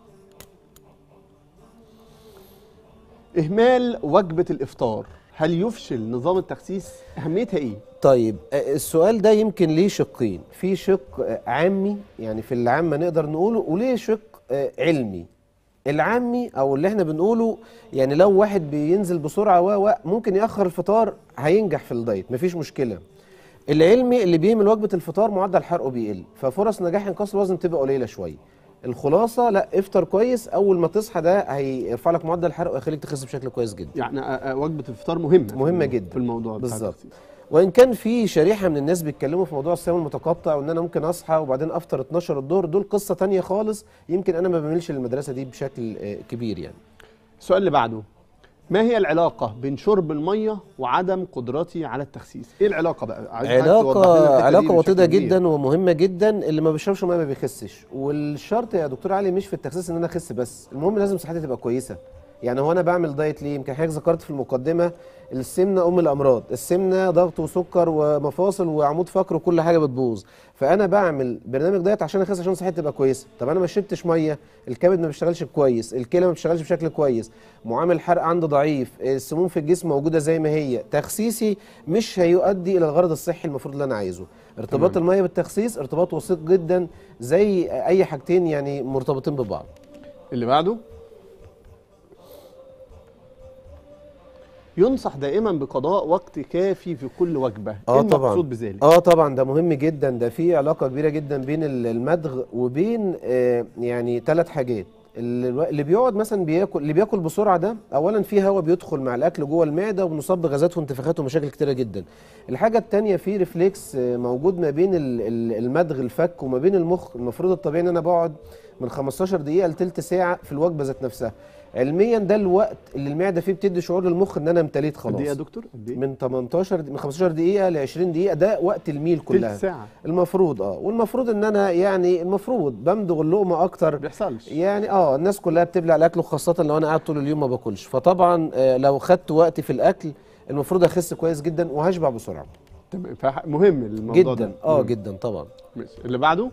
اهمال وجبه الافطار هل يفشل نظام التخسيس؟ اهميتها ايه؟ طيب السؤال ده يمكن ليه شقين، في شق عامي يعني في العامه نقدر نقوله، وليه شق علمي. العامي او اللي احنا بنقوله يعني لو واحد بينزل بسرعه ممكن ياخر الفطار هينجح في الدايت، مفيش مشكله. العلمي اللي بيهمل وجبه الفطار معدل حرقه بيقل، ففرص نجاح انقاص الوزن بتبقى قليله شويه. الخلاصه لا، افطر كويس، اول ما تصحى ده هيرفع لك معدل الحرق ويخليك تخس بشكل كويس جدا. يعني وجبه الفطار مهمه جدا في الموضوع بالظبط. وان كان في شريحه من الناس بيتكلموا في موضوع الصيام المتقطع، وان انا ممكن اصحى وبعدين افطر 12 الظهر، دول قصه ثانيه خالص، يمكن انا ما بميلش للمدرسه دي بشكل كبير يعني. السؤال اللي بعده: ما هي العلاقه بين شرب الميه وعدم قدرتي على التخسيس؟ ايه العلاقه بقى؟ علاقه وطيده جدا ومهمه جدا. اللي ما بيشربش ميه ما بيخسش، والشرط يا دكتور علي مش في التخسيس ان انا اخس بس، المهم لازم صحتي تبقى كويسه. يعني هو انا بعمل دايت ليه؟ يمكن حضرتك ذكرت في المقدمه السمنه ام الامراض، السمنه ضغط وسكر ومفاصل وعمود فقر وكل حاجه بتبوظ، فانا بعمل برنامج دايت عشان اخس، عشان صحتي تبقى كويسه. طب انا ما شربتش ميه، الكبد ما بيشتغلش كويس، الكلى ما بتشتغلش بشكل كويس، معامل الحرق عندي ضعيف، السموم في الجسم موجوده زي ما هي، تخسيسي مش هيؤدي الى الغرض الصحي المفروض اللي انا عايزه. ارتباط الميه بالتخسيس ارتباط وثيق جدا، زي اي حاجتين يعني مرتبطين ببعض. اللي بعده: ينصح دائما بقضاء وقت كافي في كل وجبه. ايه المقصود بذلك؟ طبعا ده مهم جدا، ده في علاقه كبيره جدا بين المدغ وبين يعني 3 حاجات. اللي بيقعد مثلا اللي بياكل بسرعه ده، اولا في هواء بيدخل مع الاكل جوه المعده وبنصاب بغازات وانتفاخات ومشاكل كتيره جدا. الحاجه الثانيه في ريفلكس موجود ما بين المدغ الفك وما بين المخ. المفروض الطبيعي ان انا بقعد من 15 دقيقه لثلث ساعه في الوجبه ذات نفسها. علميا ده الوقت اللي المعده فيه بتدي شعور للمخ ان انا امتليت قد ايه يا خلاص. دكتور؟ قد ايه؟ من 15 دقيقه ل 20 دقيقه، ده وقت الميل كلها. تلت ساعه المفروض والمفروض ان انا يعني المفروض بمضغ اللقمه اكتر. ما بيحصلش. يعني الناس كلها بتبلع الاكل، وخاصه لو انا قاعد طول اليوم ما باكلش. فطبعا لو خدت وقتي في الاكل المفروض اخس كويس جدا وهشبع بسرعه تمام. مهم الموضوع جدا. ده. جدا طبعا. ماشي. اللي بعده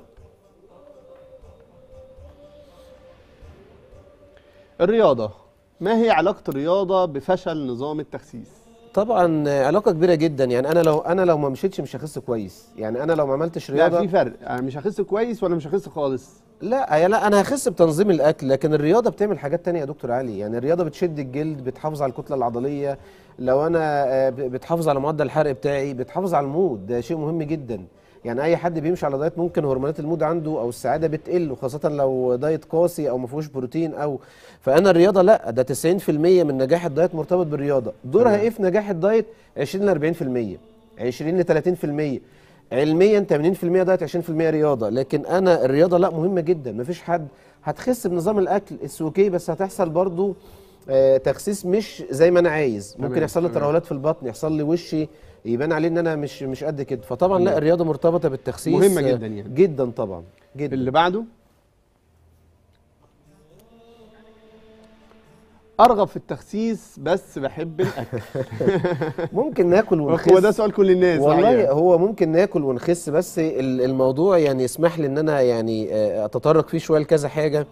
الرياضه. ما هي علاقه الرياضه بفشل نظام التخسيس؟ طبعا علاقه كبيره جدا. يعني انا لو ما مشيتش مش هخس كويس. يعني انا لو ما عملتش لا، رياضه في فرق. انا مش هخس كويس ولا مش هخس خالص. لا انا هخس بتنظيم الاكل، لكن الرياضه بتعمل حاجات تانية يا دكتور علي. يعني الرياضه بتشد الجلد، بتحافظ على الكتله العضليه، لو انا بتحافظ على معدل الحرق بتاعي، بتحافظ على المود. ده شيء مهم جدا. يعني اي حد بيمشي على دايت ممكن هرمونات المود عنده او السعاده بتقل، وخاصه لو دايت قاسي او ما فيهوش بروتين فانا الرياضه لا، ده 90% من نجاح الدايت مرتبط بالرياضه. دورها ايه في نجاح الدايت؟ 20 ل 40%، 20 ل 30%. علميا 80% دايت 20% رياضه. لكن انا الرياضه لا، مهمه جدا. مفيش حد هتخس بنظام الاكل اوكي، بس هتحصل برضو تخسيس مش زي ما انا عايز. ممكن يحصل لي ترهلات في البطن، يحصل لي وشي يبان عليه ان انا مش قد كده. فطبعا لا، الرياضه مرتبطه بالتخسيس. مهمه جدا يعني. جدا طبعا جدا. اللي بعده ارغب في التخسيس بس بحب الاكل. ممكن ناكل ونخس. هو ده سؤال كل الناس والله. هو ممكن ناكل ونخس، بس الموضوع يعني يسمح لي ان انا يعني اتطرق فيه شويه لكذا حاجه.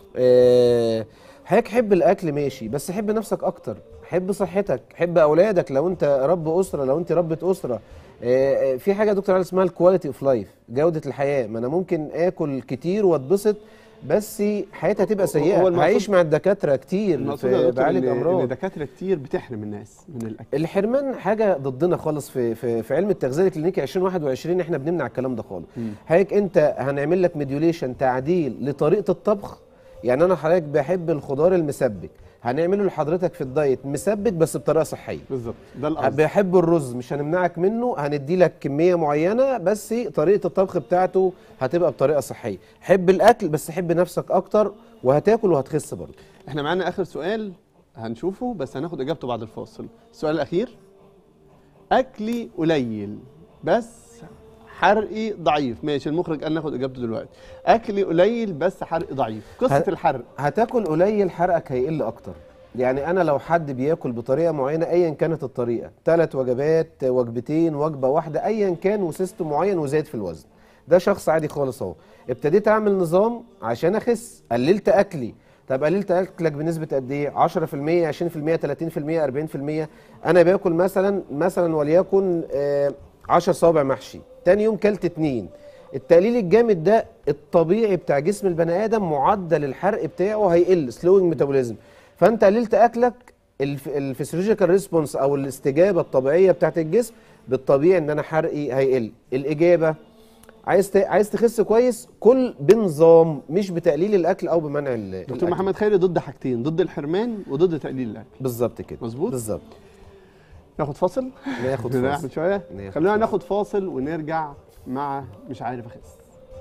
حضرتك حب الاكل ماشي، بس حب نفسك اكتر، حب صحتك، حب اولادك لو انت رب اسره، لو انت ربة اسره. في حاجه يا دكتور علي اسمها الكواليتي اوف لايف، جوده الحياه. ما انا ممكن اكل كتير واتبسط، بس حياتي هتبقى سيئه. هعيش مع الدكاتره كتير بعالج امراض. ان دكاتره كتير بتحرم الناس من الاكل. الحرمان حاجه ضدنا خالص. في علم التغذيه الكلينيكي 2021 احنا بنمنع الكلام ده خالص. حضرتك انت هنعمل لك ميديوليشن، تعديل لطريقه الطبخ. يعني انا حضرتك بحب الخضار المسبك، هنعمله لحضرتك في الدايت مسبك بس بطريقه صحيه. بالظبط، ده القصد. بحب الرز، مش هنمنعك منه، هندي لك كميه معينه بس طريقه الطبخ بتاعته هتبقى بطريقه صحيه. حب الاكل بس حب نفسك اكتر، وهتاكل وهتخس برضه. احنا معانا اخر سؤال هنشوفه، بس هناخد اجابته بعد الفاصل. السؤال الاخير: اكلي قليل بس حرقي ضعيف. ماشي، المخرج قال ناخد اجابته دلوقتي. اكلي قليل بس حرقي ضعيف. قصه الحرق، هتاكل قليل حرقك هيقل اكتر. يعني انا لو حد بياكل بطريقه معينه ايا كانت الطريقه، 3 وجبات، وجبتين، وجبه واحده، ايا كان، وسيستم معين وزاد في الوزن، ده شخص عادي خالص اهو. ابتديت اعمل نظام عشان اخس، قللت اكلي. طب قللت اكلك بنسبه قد ايه؟ 10%، 20%، 30%، 40%. انا باكل مثلا وليكن 10 صوابع محشي، تاني يوم كلت 2. التقليل الجامد ده الطبيعي بتاع جسم البني ادم، معدل الحرق بتاعه هيقل، سلوينج ميتابوليزم. فانت قللت اكلك، الفسيولوجيكال ريسبونس او الاستجابه الطبيعيه بتاعت الجسم بالطبيعي ان انا حرقي هيقل. الاجابه: عايز تخس كويس، كل بنظام، مش بتقليل الاكل او بمنع دكتور الأكل. محمد خيري ضد حاجتين، ضد الحرمان وضد تقليل الاكل. بالظبط كده. مظبوط. بالظبط. ناخد فاصل. ناخد نريح فاصل شويه. خلينا ناخد فاصل ونرجع مع مش عارف اخس.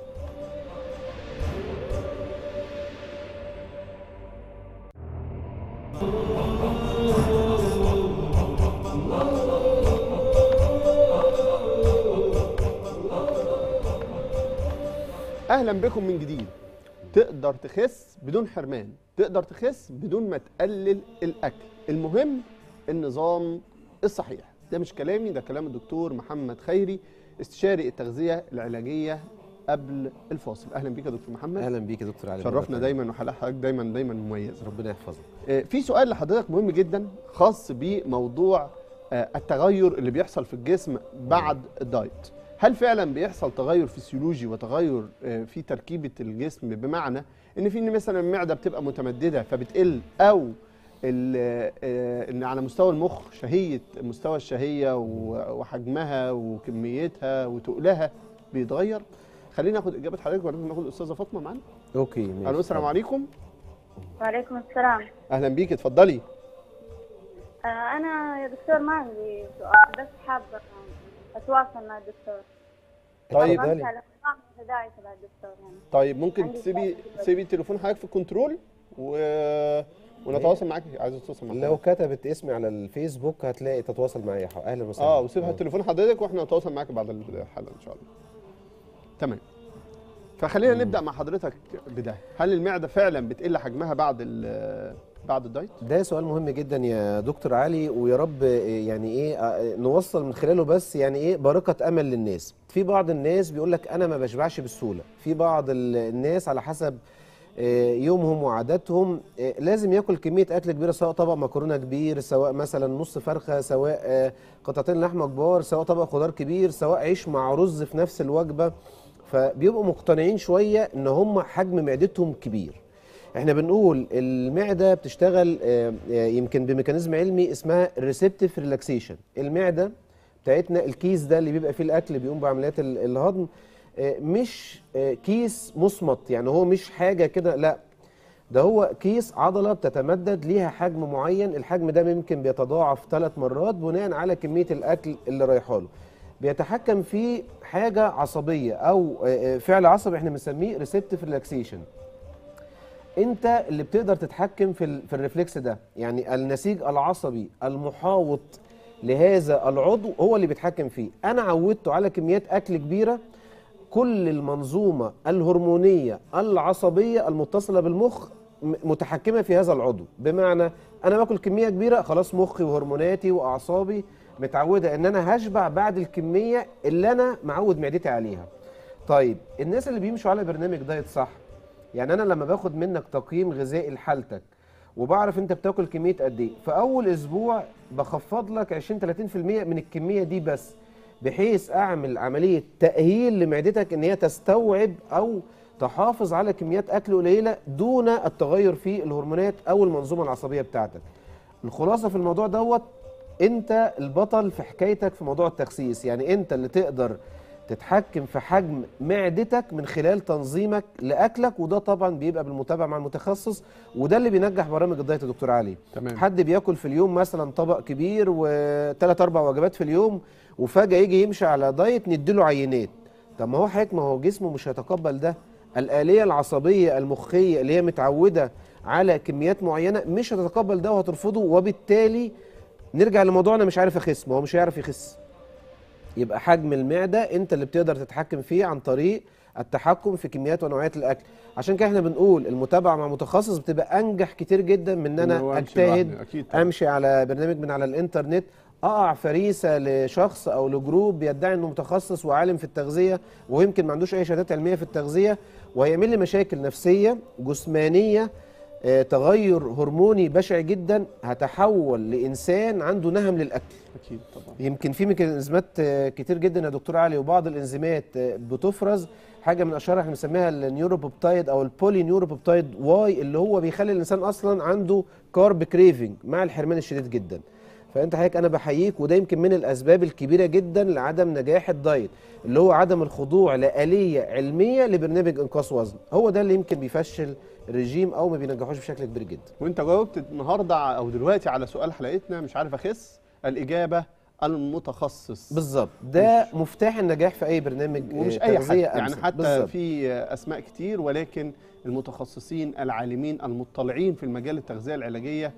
اهلا بكم من جديد. تقدر تخس بدون حرمان، تقدر تخس بدون ما تقلل الاكل. المهم النظام الصحيح. ده مش كلامي، ده كلام الدكتور محمد خيري، استشاري التغذيه العلاجيه قبل الفاصل. اهلا بيك يا دكتور محمد. اهلا بيك يا دكتور علي. شرفنا دايما، وحلقه حضرتك دايما مميزه. ربنا يحفظك. في سؤال لحضرتك مهم جدا خاص بموضوع التغير اللي بيحصل في الجسم بعد الدايت. هل فعلا بيحصل تغير فسيولوجي وتغير في تركيبه الجسم، بمعنى ان في مثلا المعده بتبقى متمدده فبتقل، او ان على مستوى المخ مستوى الشهيه وحجمها وكميتها وتقلها بيتغير؟ خلينا ناخد اجابه حضرتك وبعدين ناخد الاستاذه فاطمه معانا. اوكي ماشي. الو، السلام عليكم. وعليكم السلام. اهلا بيك، اتفضلي. أنا يا دكتور ما عندي سؤال، بس حابة أتواصل مع الدكتور. طيب على النظام الغذائي تبع الدكتور يعني. طيب ممكن تسيبي التليفون حضرتك في الكنترول ونتواصل معاك. عايز تتواصل معاك لو كتبت اسمي على الفيسبوك هتلاقي تتواصل معايا. اهلا وسهلا. وسيبها تليفون حضرتك واحنا نتواصل معاك بعد الحلقه ان شاء الله. تمام. فخلينا نبدا مع حضرتك بدايه، هل المعده فعلا بتقل حجمها بعد الدايت؟ ده سؤال مهم جدا يا دكتور علي، ويا رب يعني ايه نوصل من خلاله بس يعني ايه بركه امل للناس. في بعض الناس بيقول لك انا ما بشبعش بالسهوله، في بعض الناس على حسب يومهم وعاداتهم لازم ياكل كميه اكل كبيره، سواء طبق مكرونه كبير، سواء مثلا نص فرخه، سواء قطعتين لحمه كبار، سواء طبق خضار كبير، سواء عيش مع رز في نفس الوجبه. فبيبقوا مقتنعين شويه ان هم حجم معدتهم كبير. احنا بنقول المعده بتشتغل يمكن بميكانيزم علمي اسمها ريسبتيف ريلاكسيشن. المعده بتاعتنا الكيس ده اللي بيبقى فيه الاكل بيقوم بعمليات الهضم، مش كيس مصمت، يعني هو مش حاجه كده، لا ده هو كيس عضله بتتمدد ليها حجم معين. الحجم ده ممكن بيتضاعف 3 مرات بناء على كميه الاكل اللي رايحه له. بيتحكم فيه حاجه عصبيه او فعل عصبي احنا بنسميه ريسبتيف ريلاكسيشن. انت اللي بتقدر تتحكم في الريفلكس ده، يعني النسيج العصبي المحاوط لهذا العضو هو اللي بيتحكم فيه. انا عودته على كميات اكل كبيره، كل المنظومه الهرمونيه العصبيه المتصله بالمخ متحكمه في هذا العضو. بمعنى انا باكل كميه كبيره، خلاص مخي وهرموناتي واعصابي متعوده ان انا هشبع بعد الكميه اللي انا معود معدتي عليها. طيب الناس اللي بيمشوا على برنامج دايت صح، يعني انا لما باخد منك تقييم غذائي لحالتك وبعرف انت بتاكل كميه قد ايه، في اول اسبوع بخفض لك 20-30% من الكميه دي بس، بحيث اعمل عمليه تاهيل لمعدتك ان هي تستوعب او تحافظ على كميات اكل قليله دون التغير في الهرمونات او المنظومه العصبيه بتاعتك. الخلاصه في الموضوع دوت، انت البطل في حكايتك في موضوع التخسيس، يعني انت اللي تقدر تتحكم في حجم معدتك من خلال تنظيمك لاكلك، وده طبعا بيبقى بالمتابعه مع المتخصص، وده اللي بينجح برامج الدايت يا دكتور علي. تمام. حد بياكل في اليوم مثلا طبق كبير و3-4 وجبات في اليوم، وفجاه يجي يمشي على دايت نديله عينات. طب ما هو حضرتك، ما هو جسمه مش هيتقبل ده. الآلية العصبية المخية اللي هي متعودة على كميات معينة مش هتتقبل ده وهترفضه، وبالتالي نرجع لموضوعنا مش عارف يخس، ما هو مش هيعرف يخس. يبقى حجم المعدة انت اللي بتقدر تتحكم فيه عن طريق التحكم في كميات ونوعيات الاكل. عشان كده احنا بنقول المتابعة مع متخصص بتبقى انجح كتير جدا من ان انا اجتهد امشي على برنامج من على الانترنت، اقع فريسة لشخص او لجروب بيدعي انه متخصص وعالم في التغذية ويمكن ما عندوش اي شهادات علمية في التغذية، وهيعمل لي مشاكل نفسية جسمانية، تغير هرموني بشع جدا، هتحول لانسان عنده نهم للاكل. اكيد طبعا. يمكن في ميكانيزمات كتير جدا يا دكتور علي، وبعض الانزيمات بتفرز، حاجه من اشهرها احنا بنسميها النيوروبيبتايد او البولي نيوروبيبتايد واي، اللي هو بيخلي الانسان اصلا عنده كارب كريفنج مع الحرمان الشديد جدا. فانت حضرتك انا بحييك، وده يمكن من الاسباب الكبيره جدا لعدم نجاح الدايت، اللي هو عدم الخضوع لآلية علميه لبرنامج انقاص وزن. هو ده اللي يمكن بيفشل الرجيم او ما بينجحوش بشكل كبير جدا. وانت جاوبت النهارده او دلوقتي على سؤال حلقتنا مش عارف اخس، الاجابه المتخصص. بالظبط، ده مفتاح النجاح في اي برنامج ومش اي حد، يعني حتى بالزبط. في اسماء كتير، ولكن المتخصصين العالمين المطلعين في المجال التغذيه العلاجيه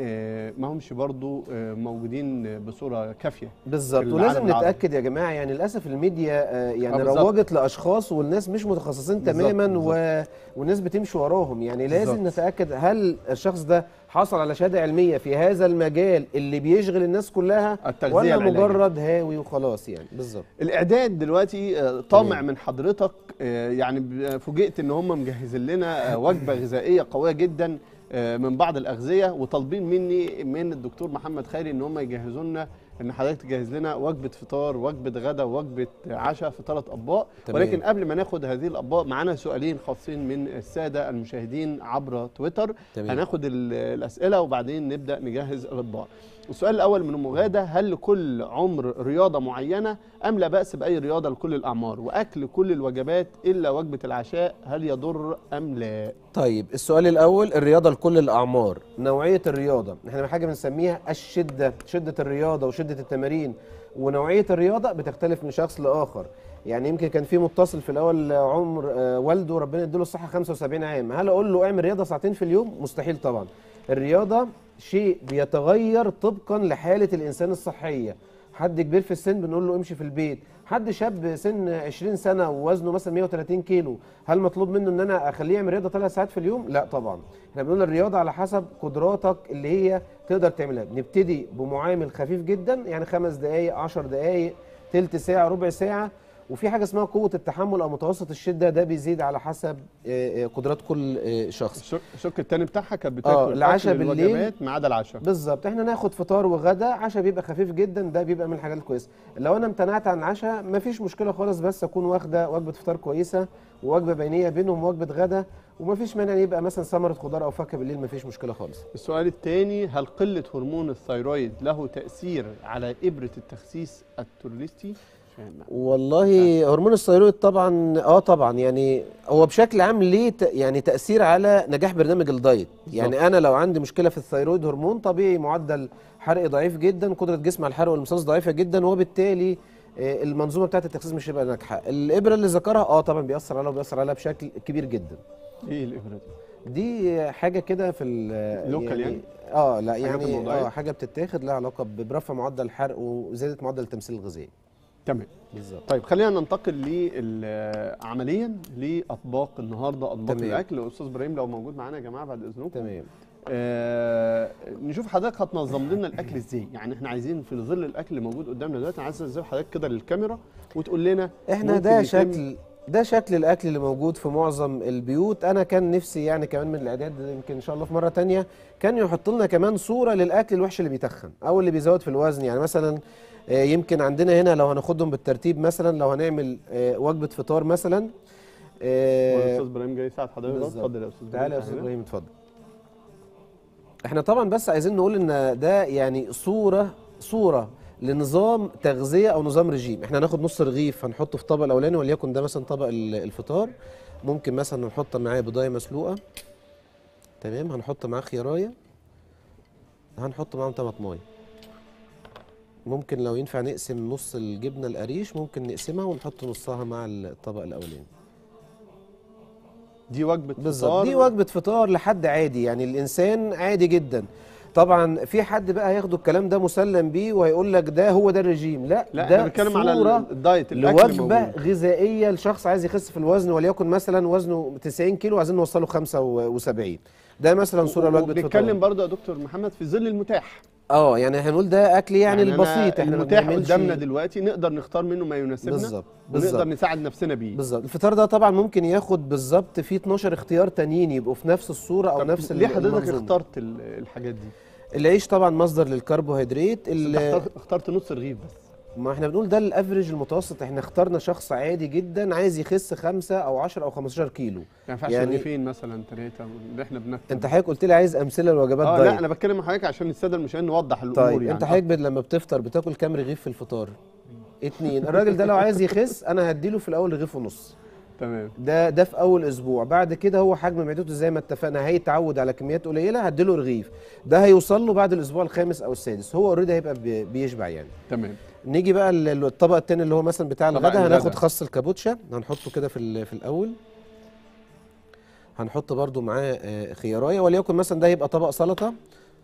ما همش برضو موجودين بصوره كافيه. بالظبط. ولازم نتاكد يا جماعه، يعني للاسف الميديا يعني روجت لاشخاص والناس مش متخصصين تماما، والناس بتمشي وراهم. يعني لازم نتاكد هل الشخص ده حصل على شهاده علميه في هذا المجال اللي بيشغل الناس كلها، ولا مجرد هاوي وخلاص. يعني بالظبط. الاعداد دلوقتي طامع من حضرتك، يعني فوجئت ان هم مجهزين لنا وجبه غذائيه قويه جدا من بعض الأغذية، وطالبين مني من الدكتور محمد خيري ان هم يجهزوا لنا، ان حضرتك تجهز لنا وجبة فطار، وجبة غدا، ووجبة عشاء في 3 أطباق. ولكن قبل ما ناخد هذه الأطباق معانا سؤالين خاصين من السادة المشاهدين عبر تويتر. هناخد الأسئلة وبعدين نبدأ نجهز الأطباق. السؤال الأول من أم غادة: هل لكل عمر رياضة معينة أم لا بأس بأي رياضة لكل الأعمار؟ وأكل كل الوجبات إلا وجبة العشاء هل يضر أم لا؟ طيب السؤال الأول، الرياضة لكل الأعمار، نوعية الرياضة احنا حاجة بنسميها الشدة، شدة الرياضة وشدة التمارين، ونوعية الرياضة بتختلف من شخص لآخر. يعني يمكن كان في متصل في الأول عمر والده ربنا يديله الصحة 75 عام، هل أقول له اعمل رياضة ساعتين في اليوم؟ مستحيل طبعا. الرياضه شيء بيتغير طبقا لحاله الانسان الصحيه. حد كبير في السن بنقول له امشي في البيت، حد شاب سن 20 سنه ووزنه مثلا 130 كيلو، هل مطلوب منه ان انا اخليه يعمل رياضه 3 ساعات في اليوم؟ لا طبعا. احنا بنقول الرياضه على حسب قدراتك اللي هي تقدر تعملها. نبتدي بمعامل خفيف جدا، يعني 5 دقائق 10 دقائق تلت ساعه ربع ساعه. وفي حاجه اسمها قوه التحمل او متوسط الشده، ده بيزيد على حسب قدرات كل شخص. الشق الثاني بتاعها كانت بتاكل العشاء بالليل الوجبات ما عدا العشاء. بالظبط، احنا ناخد فطار وغدا، عشاء بيبقى خفيف جدا، ده بيبقى من الحاجات الكويسه. لو انا امتنعت عن العشاء مفيش مشكله خالص، بس اكون واخده وجبه فطار كويسه ووجبه بينيه بينهم وجبه غدا، ومفيش مانع يبقى مثلا ثمره خضار او فاكهه بالليل، مفيش مشكله خالص. السؤال الثاني، هل قله هرمون الثيرويد له تاثير على ابره التخسيس التورليستي؟ والله هرمون الثيرويد طبعا طبعا يعني هو بشكل عام ليه يعني تاثير على نجاح برنامج الدايت. يعني انا لو عندي مشكله في الثيرويد هرمون، طبيعي معدل حرقي ضعيف جدا، قدره جسم على الحرق والامتصاص ضعيفه جدا، وبالتالي المنظومه بتاعه التخسيس مش هتبقى ناجحه. الابره اللي ذكرها طبعا بيأثر عليها وبيأثر عليها بشكل كبير جدا. ايه الابره دي حاجه كده في اللوكال يعني لا يعني حاجه بتتاخد لها علاقه برفع معدل الحرق وزياده معدل التمثيل الغذائي. تمام بالظبط. طيب خلينا ننتقل عمليا لاطباق النهارده، اطباق الاكل. استاذ ابراهيم لو موجود معانا يا جماعه بعد اذنكم. تمام. نشوف حضرتك هتنظم لنا الاكل ازاي. يعني احنا عايزين في ظل الاكل اللي موجود قدامنا دلوقتي، عايز ازاي حضرتك كده للكاميرا وتقول لنا احنا ده شكل الاكل اللي موجود في معظم البيوت. انا كان نفسي يعني كمان من الاعداد يمكن ان شاء الله في مره ثانيه كان يحط لنا كمان صوره للاكل الوحش اللي بيتخن او اللي بيزود في الوزن. يعني مثلا يمكن عندنا هنا لو هناخدهم بالترتيب، مثلا لو هنعمل وجبه فطار مثلا. الاستاذ ابراهيم جاي يساعد حضرتك. اتفضل يا استاذ ابراهيم. تعالى يا استاذ ابراهيم اتفضل. احنا طبعا بس عايزين نقول ان ده يعني صوره لنظام تغذيه او نظام رجيم. احنا هناخد نص رغيف هنحطه في طبق الاولاني، وليكن ده مثلا طبق الفطار. ممكن مثلا نحط معاه بيضايه مسلوقه، تمام، هنحط معاه خيارايه، هنحط معاهم طماطمايه. ممكن لو ينفع نقسم نص الجبنه القريش ممكن نقسمها ونحط نصها مع الطبق الاولاني. دي وجبه بالظبط، دي وجبه فطار لحد عادي، يعني الانسان عادي جدا. طبعا في حد بقى هياخدوا الكلام ده مسلم بيه وهيقول لك ده هو ده الرجيم. لا ده احنا بنتكلم على الدايت، لوجبه غذائيه لشخص عايز يخس في الوزن، وليكن مثلا وزنه 90 كيلو عايزين نوصله 75. ده مثلا صوره لوجبه فطار. بنتكلم برضه يا دكتور محمد في ظل المتاح. يعني هنقول ده اكل يعني البسيط، احنا المتاح قدامنا دلوقتي نقدر نختار منه ما يناسبنا. بالظبط. ونقدر نساعد نفسنا بيه. بالظبط. الفطار ده طبعا ممكن ياخد بالظبط فيه 12 اختيار تانيين يبقوا في نفس الصوره او نفس ليه حضرتك اخترت الحاجات دي؟ العيش طبعا مصدر للكربوهيدرات. اخترت نص رغيف بس. ما احنا بنقول ده الافريج المتوسط. احنا اخترنا شخص عادي جدا عايز يخس 5 أو 10 أو 15 كيلو. ما ينفعش رغيفين مثلا 3 اللي احنا بنكتب. انت حضرتك قلت لي عايز امثله لوجبات دايت. لا انا بتكلم مع حضرتك عشان الساده المشاهدين نوضح الامور. طيب يعني انت حضرتك لما بتفطر بتاكل كام رغيف في الفطار؟ 2. الراجل ده لو عايز يخس انا هديله في الاول رغيف ونص. تمام. ده في اول اسبوع. بعد كده هو حجم معدته زي ما اتفقنا هيتعود على كميات قليله، هديله رغيف. ده هيوصل له بعد الاسبوع الخامس او السادس، هو اوريدي هيبقى بيشبع يعني. تمام. نيجي بقى الطبق الثاني اللي هو مثلا بتاع الغداء. هناخد خس الكابوتشا هنحطه كده في الاول. هنحط برده معاه خيارايه، وليكن مثلا ده يبقى طبق سلطه.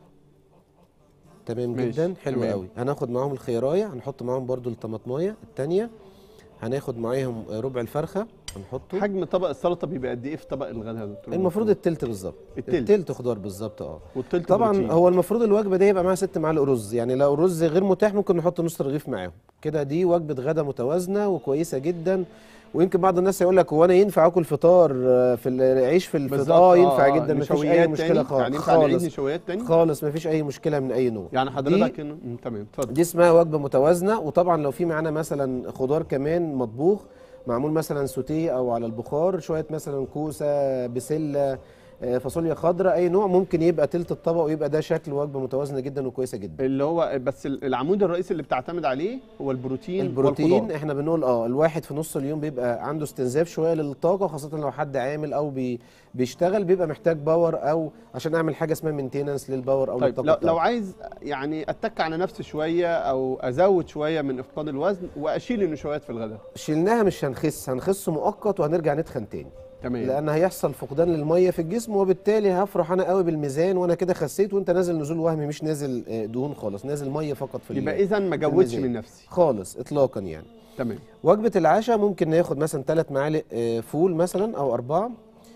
تمام جدا، حلو قوي. هناخد معاهم الخيارايه، هنحط معاهم برده الطماطمايه الثانيه، هناخد معاهم ربع الفرخه هنحطه. حجم طبق السلطه بيبقى قد ايه في طبق الغداء يا دكتور؟ المفروض التلت بالظبط. التلت خضار بالظبط. والتلت طبعا بروتين. هو المفروض الوجبه دي يبقى معاها 6 معالق رز. يعني لو الرز غير متاح ممكن نحط نص رغيف معاهم كده. دي وجبه غدا متوازنه وكويسه جدا. ويمكن بعض الناس هيقول لك هو انا ينفع اكل فطار في العيش في الفطار؟ ينفع جدا، مفيش اي مشكله خالص. يعني ينفع نعيد نشويات تاني خالص، مفيش اي مشكله من اي نوع. يعني حضرتك تمام اتفضل. دي اسمها وجبه متوازنه. وطبعا لو في معانا مثلا خضار كمان مطبوخ معمول مثلا سوتيه او على البخار، شويه مثلا كوسه بسله فاصوليا خضراء اي نوع، ممكن يبقى تلت الطبق ويبقى ده شكل وجبه متوازنه جدا وكويسه جدا. اللي هو بس العمود الرئيسي اللي بتعتمد عليه هو البروتين والخضار. احنا بنقول الواحد في نص اليوم بيبقى عنده استنزاف شويه للطاقه، خاصه لو حد عامل او بيشتغل بيبقى محتاج باور او عشان اعمل حاجه اسمها مينتيننس للباور او طيب لو عايز يعني اتك على نفسي شويه او ازود شويه من افقاد الوزن واشيل النشويات في الغداء. شيلناها مش هنخس مؤقت وهنرجع نتخن تاني. تمام. لان هيحصل فقدان للميه في الجسم، وبالتالي هفرح انا قوي بالميزان وانا كده خسيت، وانت نازل نزول وهمي مش نازل دهون خالص، نازل ميه فقط في يبقى اذا ما جودش الميزان. من نفسي خالص اطلاقا يعني. تمام. وجبه العشاء ممكن ناخد مثلا 3 معالق فول مثلا او 4.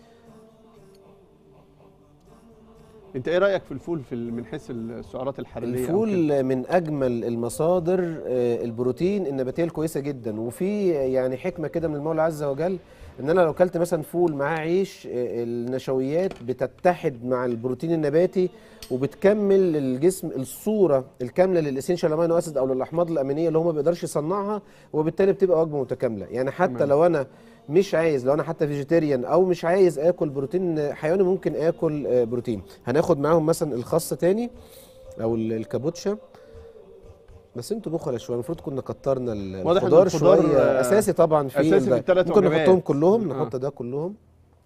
انت ايه رايك في الفول من حيث السعرات الحراريه؟ الفول من اجمل المصادر البروتين النباتيه الكويسه جدا، وفي يعني حكمه كده من المولى عز وجل ان انا لو اكلت مثلا فول معاه عيش، النشويات بتتحد مع البروتين النباتي وبتكمل للجسم الصوره الكامله للاسينشال امينو اسيد او للاحماض الامينيه اللي هو ما بيقدرش يصنعها، وبالتالي بتبقى وجبه متكامله. يعني حتى لو انا مش عايز، لو انا حتى فيجيتيريان او مش عايز اكل بروتين حيواني، ممكن اكل بروتين. هناخد معاهم مثلا الخس تاني او الكابوتشا، بس انتوا بخلة شويه، المفروض كنا كترنا الخضار شويه. اساسي طبعا في اساسي في الثلاث ممكن وجبات. نحطهم كلهم، نحط ده كلهم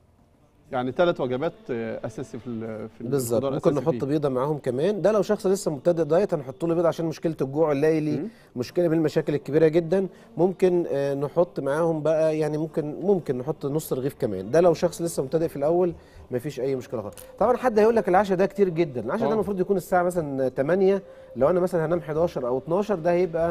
يعني 3 وجبات اساسي في بالظبط. ممكن نحط بيضه معاهم كمان. ده لو شخص لسه مبتدئ دايت هنحط له بيضه عشان مشكله الجوع الليلي، مشكله من المشاكل الكبيره جدا. ممكن نحط معاهم بقى يعني ممكن نحط نص رغيف كمان. ده لو شخص لسه مبتدئ في الاول مفيش اي مشكله خالص. طبعا حد هيقول لك العشاء ده كتير جدا، العشاء ده المفروض يكون الساعه مثلا 8، لو انا مثلا هنام 11 او 12 ده هيبقى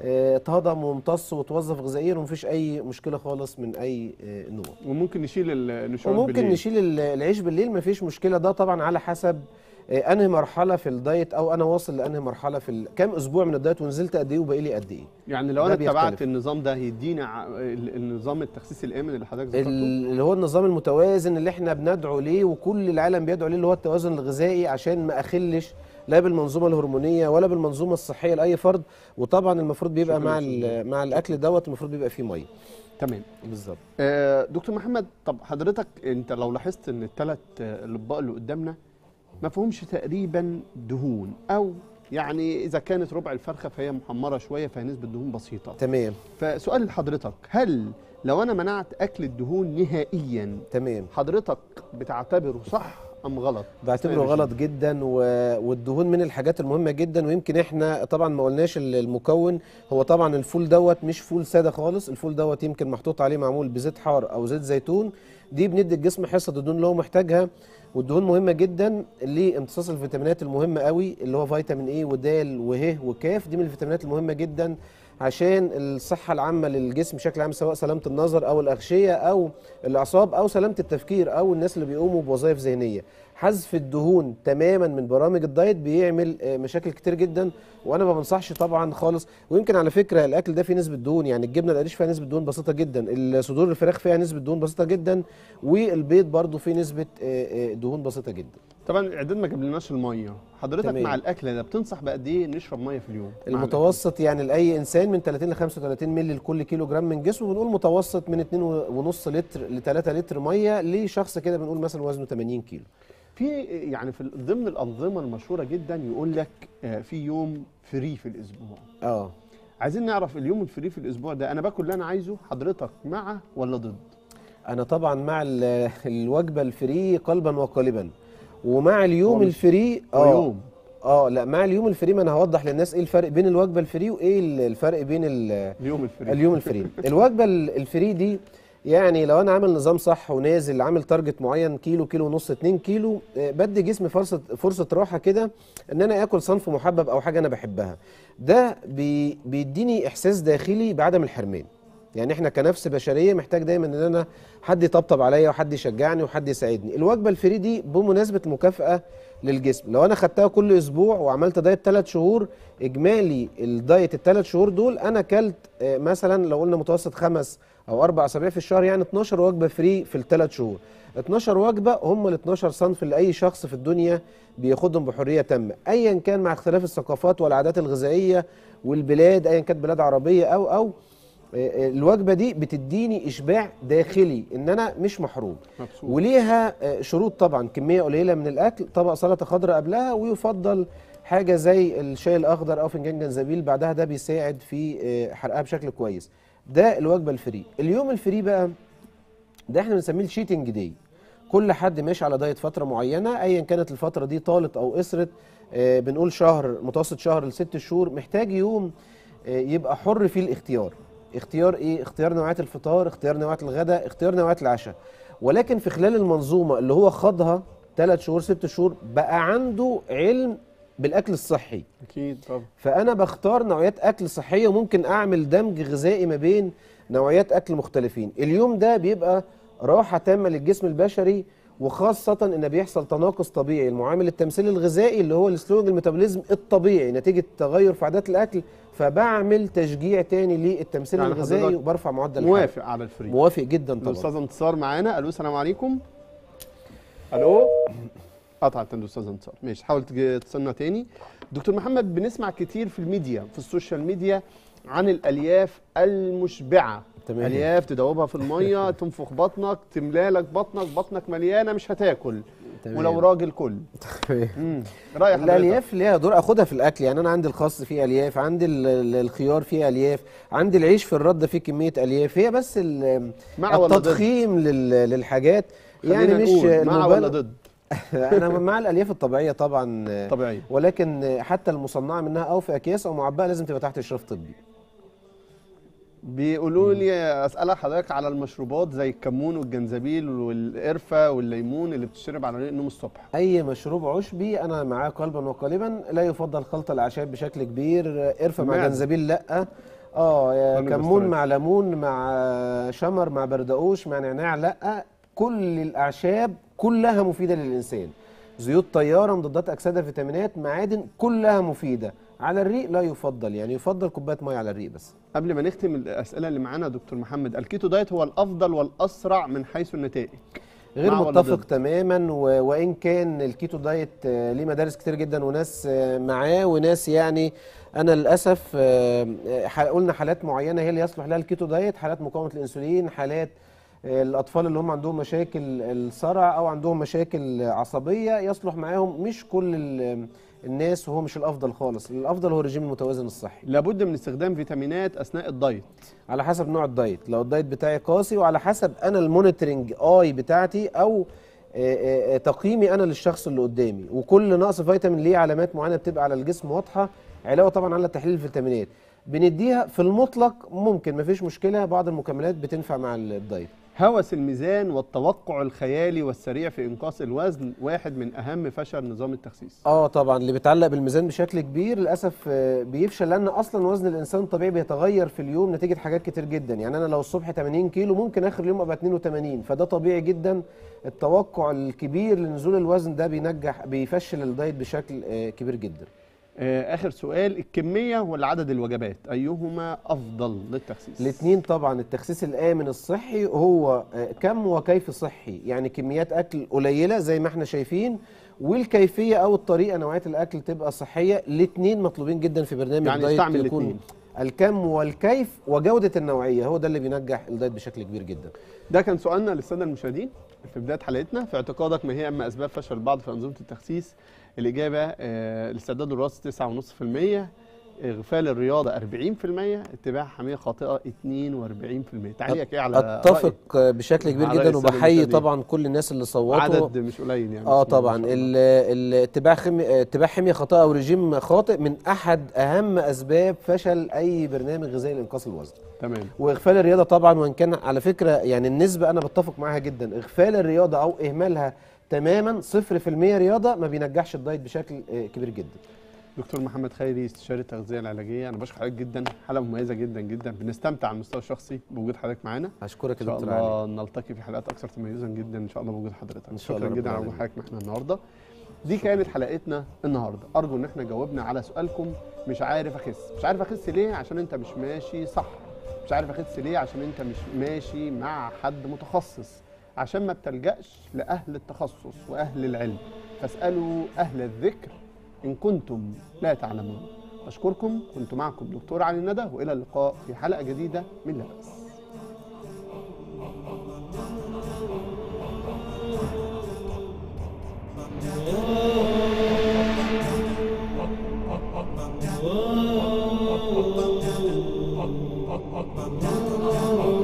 اتهضم وامتص وتوظف غذائيا ومفيش اي مشكله خالص من اي نوع. وممكن نشيل النشويات وممكن بالليل. نشيل العيش بالليل مفيش مشكله. ده طبعا على حسب انهي مرحله في الدايت، او انا واصل لانهي مرحله في كام اسبوع من الدايت ونزلت قد ايه وباقي لي قد ايه. يعني لو انا اتبعت النظام ده هيديني النظام التخسيس الامن اللي حضرتك ذكرته، اللي هو النظام المتوازن اللي احنا بندعو ليه وكل العالم بيدعو ليه، اللي هو التوازن الغذائي، عشان ما اخلش لا بالمنظومه الهرمونيه ولا بالمنظومه الصحيه لاي فرد. وطبعا المفروض بيبقى مع الاكل دوت المفروض بيبقى فيه ميه. تمام بالظبط. دكتور محمد، طب حضرتك انت لو لاحظت ان الثلاث الاطباق اللي قدامنا ما فيهمش تقريبا دهون، او يعني اذا كانت ربع الفرخه فهي محمره شويه فهي نسبه دهون بسيطه. تمام. فسؤال لحضرتك، هل لو انا منعت اكل الدهون نهائيا تمام حضرتك بتعتبره صح ام غلط؟ بعتبره غلط جدا، والدهون من الحاجات المهمه جدا. ويمكن احنا طبعا ما قلناش المكون. هو طبعا الفول دوت مش فول ساده خالص، الفول دوت يمكن محطوط عليه معمول بزيت حار او زيت زيتون، دي بندي الجسم حصه الدهون اللي هو محتاجها. والدهون مهمه جدا لامتصاص الفيتامينات المهمه قوي، اللي هو فيتامين اي ودال وه وكاف، دي من الفيتامينات المهمه جدا عشان الصحه العامه للجسم بشكل عام، سواء سلامه النظر او الاغشيه او الاعصاب او سلامه التفكير او الناس اللي بيقوموا بوظائف ذهنيه. حذف الدهون تماما من برامج الدايت بيعمل مشاكل كتير جدا، وانا ما بنصحش طبعا خالص. ويمكن على فكره الاكل ده فيه نسبه دهون، يعني الجبنه القريش فيها نسبه دهون بسيطه جدا، صدور الفراخ فيها نسبه دهون بسيطه جدا، والبيض برضو فيه نسبه دهون بسيطه جدا. طبعا الاعداد ما جابلناش الميه، حضرتك تمام. مع الاكل ده بتنصح بقد ايه نشرب ميه في اليوم؟ المتوسط يعني لاي انسان من 30 ل 35 مللي لكل كيلو جرام من جسمه، بنقول متوسط من 2.5 لتر ل 3 لتر ميه لشخص كده بنقول مثلا وزنه 80 كيلو. في يعني في ضمن الانظمه المشهوره جدا يقول لك في يوم فري في الاسبوع. عايزين نعرف اليوم الفري في الاسبوع ده انا باكل اللي انا عايزه، حضرتك مع ولا ضد؟ انا طبعا مع الوجبه الفري قلبا وقالبا، ومع اليوم الفري لا مع اليوم الفري. ما انا هوضح للناس ايه الفرق بين الوجبه الفري وايه الفرق بين اليوم الفري. الوجبه الفري دي يعني لو انا عامل نظام صح ونازل عامل تارجت معين كيلو ونص 2 كيلو، بدي جسمي فرصه راحه كده ان انا اكل صنف محبب او حاجه انا بحبها. ده بيديني احساس داخلي بعدم الحرمان. يعني احنا كنفس بشريه محتاج دايما ان انا حد يطبطب عليا وحد يشجعني وحد يساعدني. الوجبه الفري دي بمناسبه مكافاه للجسم. لو انا خدتها كل اسبوع وعملت دايت 3 شهور، اجمالي الدايت ال3 شهور دول انا اكلت مثلا لو قلنا متوسط 5 أو 4 أسابيع في الشهر، يعني 12 وجبه فري في ال3 شهور. 12 وجبه هم ال 12 صنف اللي اي شخص في الدنيا بياخدهم بحريه تامه، ايا كان مع اختلاف الثقافات والعادات الغذائيه والبلاد، ايا كانت بلاد عربيه او الوجبه دي بتديني اشباع داخلي ان انا مش محروم. وليها شروط طبعا، كميه قليله من الاكل، طبق سلطه خضراء قبلها، ويفضل حاجه زي الشاي الاخضر او فنجان جنزبيل بعدها، ده بيساعد في حرقها بشكل كويس. ده الوجبه الفري. اليوم الفري بقى ده احنا بنسميه الشيتنج داي. كل حد ماشي على دايت فتره معينه، ايا كانت الفتره دي طالت او قصرت، بنقول شهر، متوسط شهر ل6 شهور، محتاج يوم يبقى حر فيه الاختيار. اختيار ايه؟ اختيار نوعية الفطار، اختيار نوعية الغداء، اختيار نوعية العشاء. ولكن في خلال المنظومه اللي هو خاضها 3 شهور 6 شهور بقى عنده علم بالاكل الصحي. اكيد طبعا. فانا بختار نوعيات اكل صحيه وممكن اعمل دمج غذائي ما بين نوعيات اكل مختلفين. اليوم ده بيبقى راحه تامه للجسم البشري، وخاصه ان بيحصل تناقص طبيعي المعامل التمثيلي الغذائي اللي هو السلوج الميتابوليزم الطبيعي نتيجه تغير في عادات الاكل، فبعمل تشجيع تاني للتمثيل يعني الغذائي حضرتك وبرفع معدل الحرق. موافق على الفري؟ موافق جدا طبعا. الاستاذ انتصار معانا. الو السلام عليكم. الو قطعت الاستاذ انتصار. ماشي، حاول تتصلنا تاني. دكتور محمد، بنسمع كتير في الميديا في السوشيال ميديا عن الالياف المشبعه. تمام. الياف تدوبها في الميه تنفخ بطنك تملالك بطنك مليانه مش هتاكل. تمام. ولو راجل كل. رايح حضرتك؟ الالياف ليها دور اخدها في الاكل. يعني انا عندي الخس فيه الياف، عندي الخيار فيه الياف، عندي العيش في الرده فيه كميه الياف. هي بس مع ولا ضد؟ التضخيم للحاجات يعني مش مع ولا ضد؟ انا مع الالياف الطبيعيه طبعا طبيعيه، ولكن حتى المصنعه منها او في اكياس او معبأه لازم تبقى تحت اشراف طبي. بيقولوا لي اسالك حضرتك على المشروبات زي الكمون والجنزبيل والقرفه والليمون اللي بتشرب على ريق النوم الصبح. اي مشروب عشبي انا معاه قلبا وقالبا. لا يفضل خلط الاعشاب بشكل كبير. قرفه مع جنزبيل لا. كمون مع ليمون مع شمر مع بردقوش مع نعناع لا. كل الاعشاب كلها مفيده للانسان. زيوت طياره، مضادات اكسده، فيتامينات، معادن، كلها مفيده. على الريق لا يفضل، يعني يفضل كوبايه ميه على الريق بس. قبل ما نختم الاسئله اللي معانا دكتور محمد، الكيتو دايت هو الافضل والاسرع من حيث النتائج؟ غير متفق تماما. وان كان الكيتو دايت ليه مدارس كتير جدا وناس معاه وناس يعني انا للاسف قلنا حالات معينه هي اللي يصلح لها الكيتو دايت، حالات مقاومه الانسولين، حالات الاطفال اللي هم عندهم مشاكل الصرع او عندهم مشاكل عصبيه يصلح معاهم. مش كل الناس، وهو مش الافضل خالص. الافضل هو الرجيم المتوازن الصحي. لابد من استخدام فيتامينات اثناء الدايت على حسب نوع الدايت. لو الدايت بتاعي قاسي، وعلى حسب انا المونيتورنج بتاعتي او تقييمي انا للشخص اللي قدامي. وكل نقص فيتامين ليه علامات معينه بتبقى على الجسم واضحه، علاوه طبعا على تحليل الفيتامينات. بنديها في المطلق ممكن مفيش مشكله، بعض المكملات بتنفع مع الدايت. هوس الميزان والتوقع الخيالي والسريع في انقاص الوزن واحد من اهم فشل نظام التخسيس. طبعا اللي بيتعلق بالميزان بشكل كبير للاسف بيفشل، لان اصلا وزن الانسان الطبيعي بيتغير في اليوم نتيجه حاجات كتير جدا. يعني انا لو الصبح 80 كيلو ممكن اخر اليوم ابقى 82، فده طبيعي جدا. التوقع الكبير لنزول الوزن ده بيفشل الدايت بشكل كبير جدا. اخر سؤال، الكميه ولا عدد الوجبات ايهما افضل للتخسيس؟ الاثنين طبعا. التخسيس الامن الصحي هو كم وكيف صحي، يعني كميات اكل قليله زي ما احنا شايفين، والكيفيه او الطريقه نوعيه الاكل تبقى صحيه. الاثنين مطلوبين جدا في برنامج يعني دايت. نستعمل يكون الاثنين، الكم والكيف وجوده النوعيه، هو ده اللي بينجح الدايت بشكل كبير جدا. ده كان سؤالنا للساده المشاهدين في بدايه حلقتنا. في اعتقادك ما هي اما اسباب فشل البعض في انظمه التخسيس؟ الاجابه الاستعداد للوراثه 9.5%، اغفال الرياضه 40%، اتباع حميه خاطئه 42%. تعليقك ايه على اتفق بشكل كبير جدا، وبحيي طبعا كل الناس اللي صوتوا. عدد مش قليل يعني. طبعا اتباع حميه خاطئه او رجيم خاطئ من احد اهم اسباب فشل اي برنامج غذائي لانقاص الوزن. تمام. واغفال الرياضه طبعا، وان كان على فكره يعني النسبه انا بتفق معاها جدا. اغفال الرياضه او اهمالها تماما 0% رياضه ما بينجحش الدايت بشكل كبير جدا. دكتور محمد خيري، استشاري التغذيه العلاجيه، انا بشكر حضرتك جدا. حلقه مميزه جدا جدا، بنستمتع على المستوى الشخصي بوجود حضرتك معانا. اشكرك يا دكتور علي. ان شاء الله نلتقي في حلقات اكثر تميزا جدا ان شاء الله بوجود حضرتك. ان شاء الله. شكرا جدا على وجود حضرتك معانا النهارده. دي كانت حلقتنا النهارده. ارجو ان احنا جاوبنا على سؤالكم. مش عارف اخس ليه؟ عشان انت مش ماشي صح. مش عارف اخس ليه؟ عشان انت مش ماشي مع حد متخصص. عشان ما بتلجأش لأهل التخصص وأهل العلم، فاسألوا أهل الذكر إن كنتم لا تعلمون. أشكركم. كنت معكم دكتور علي الندى، وإلى اللقاء في حلقة جديدة من لا بأس.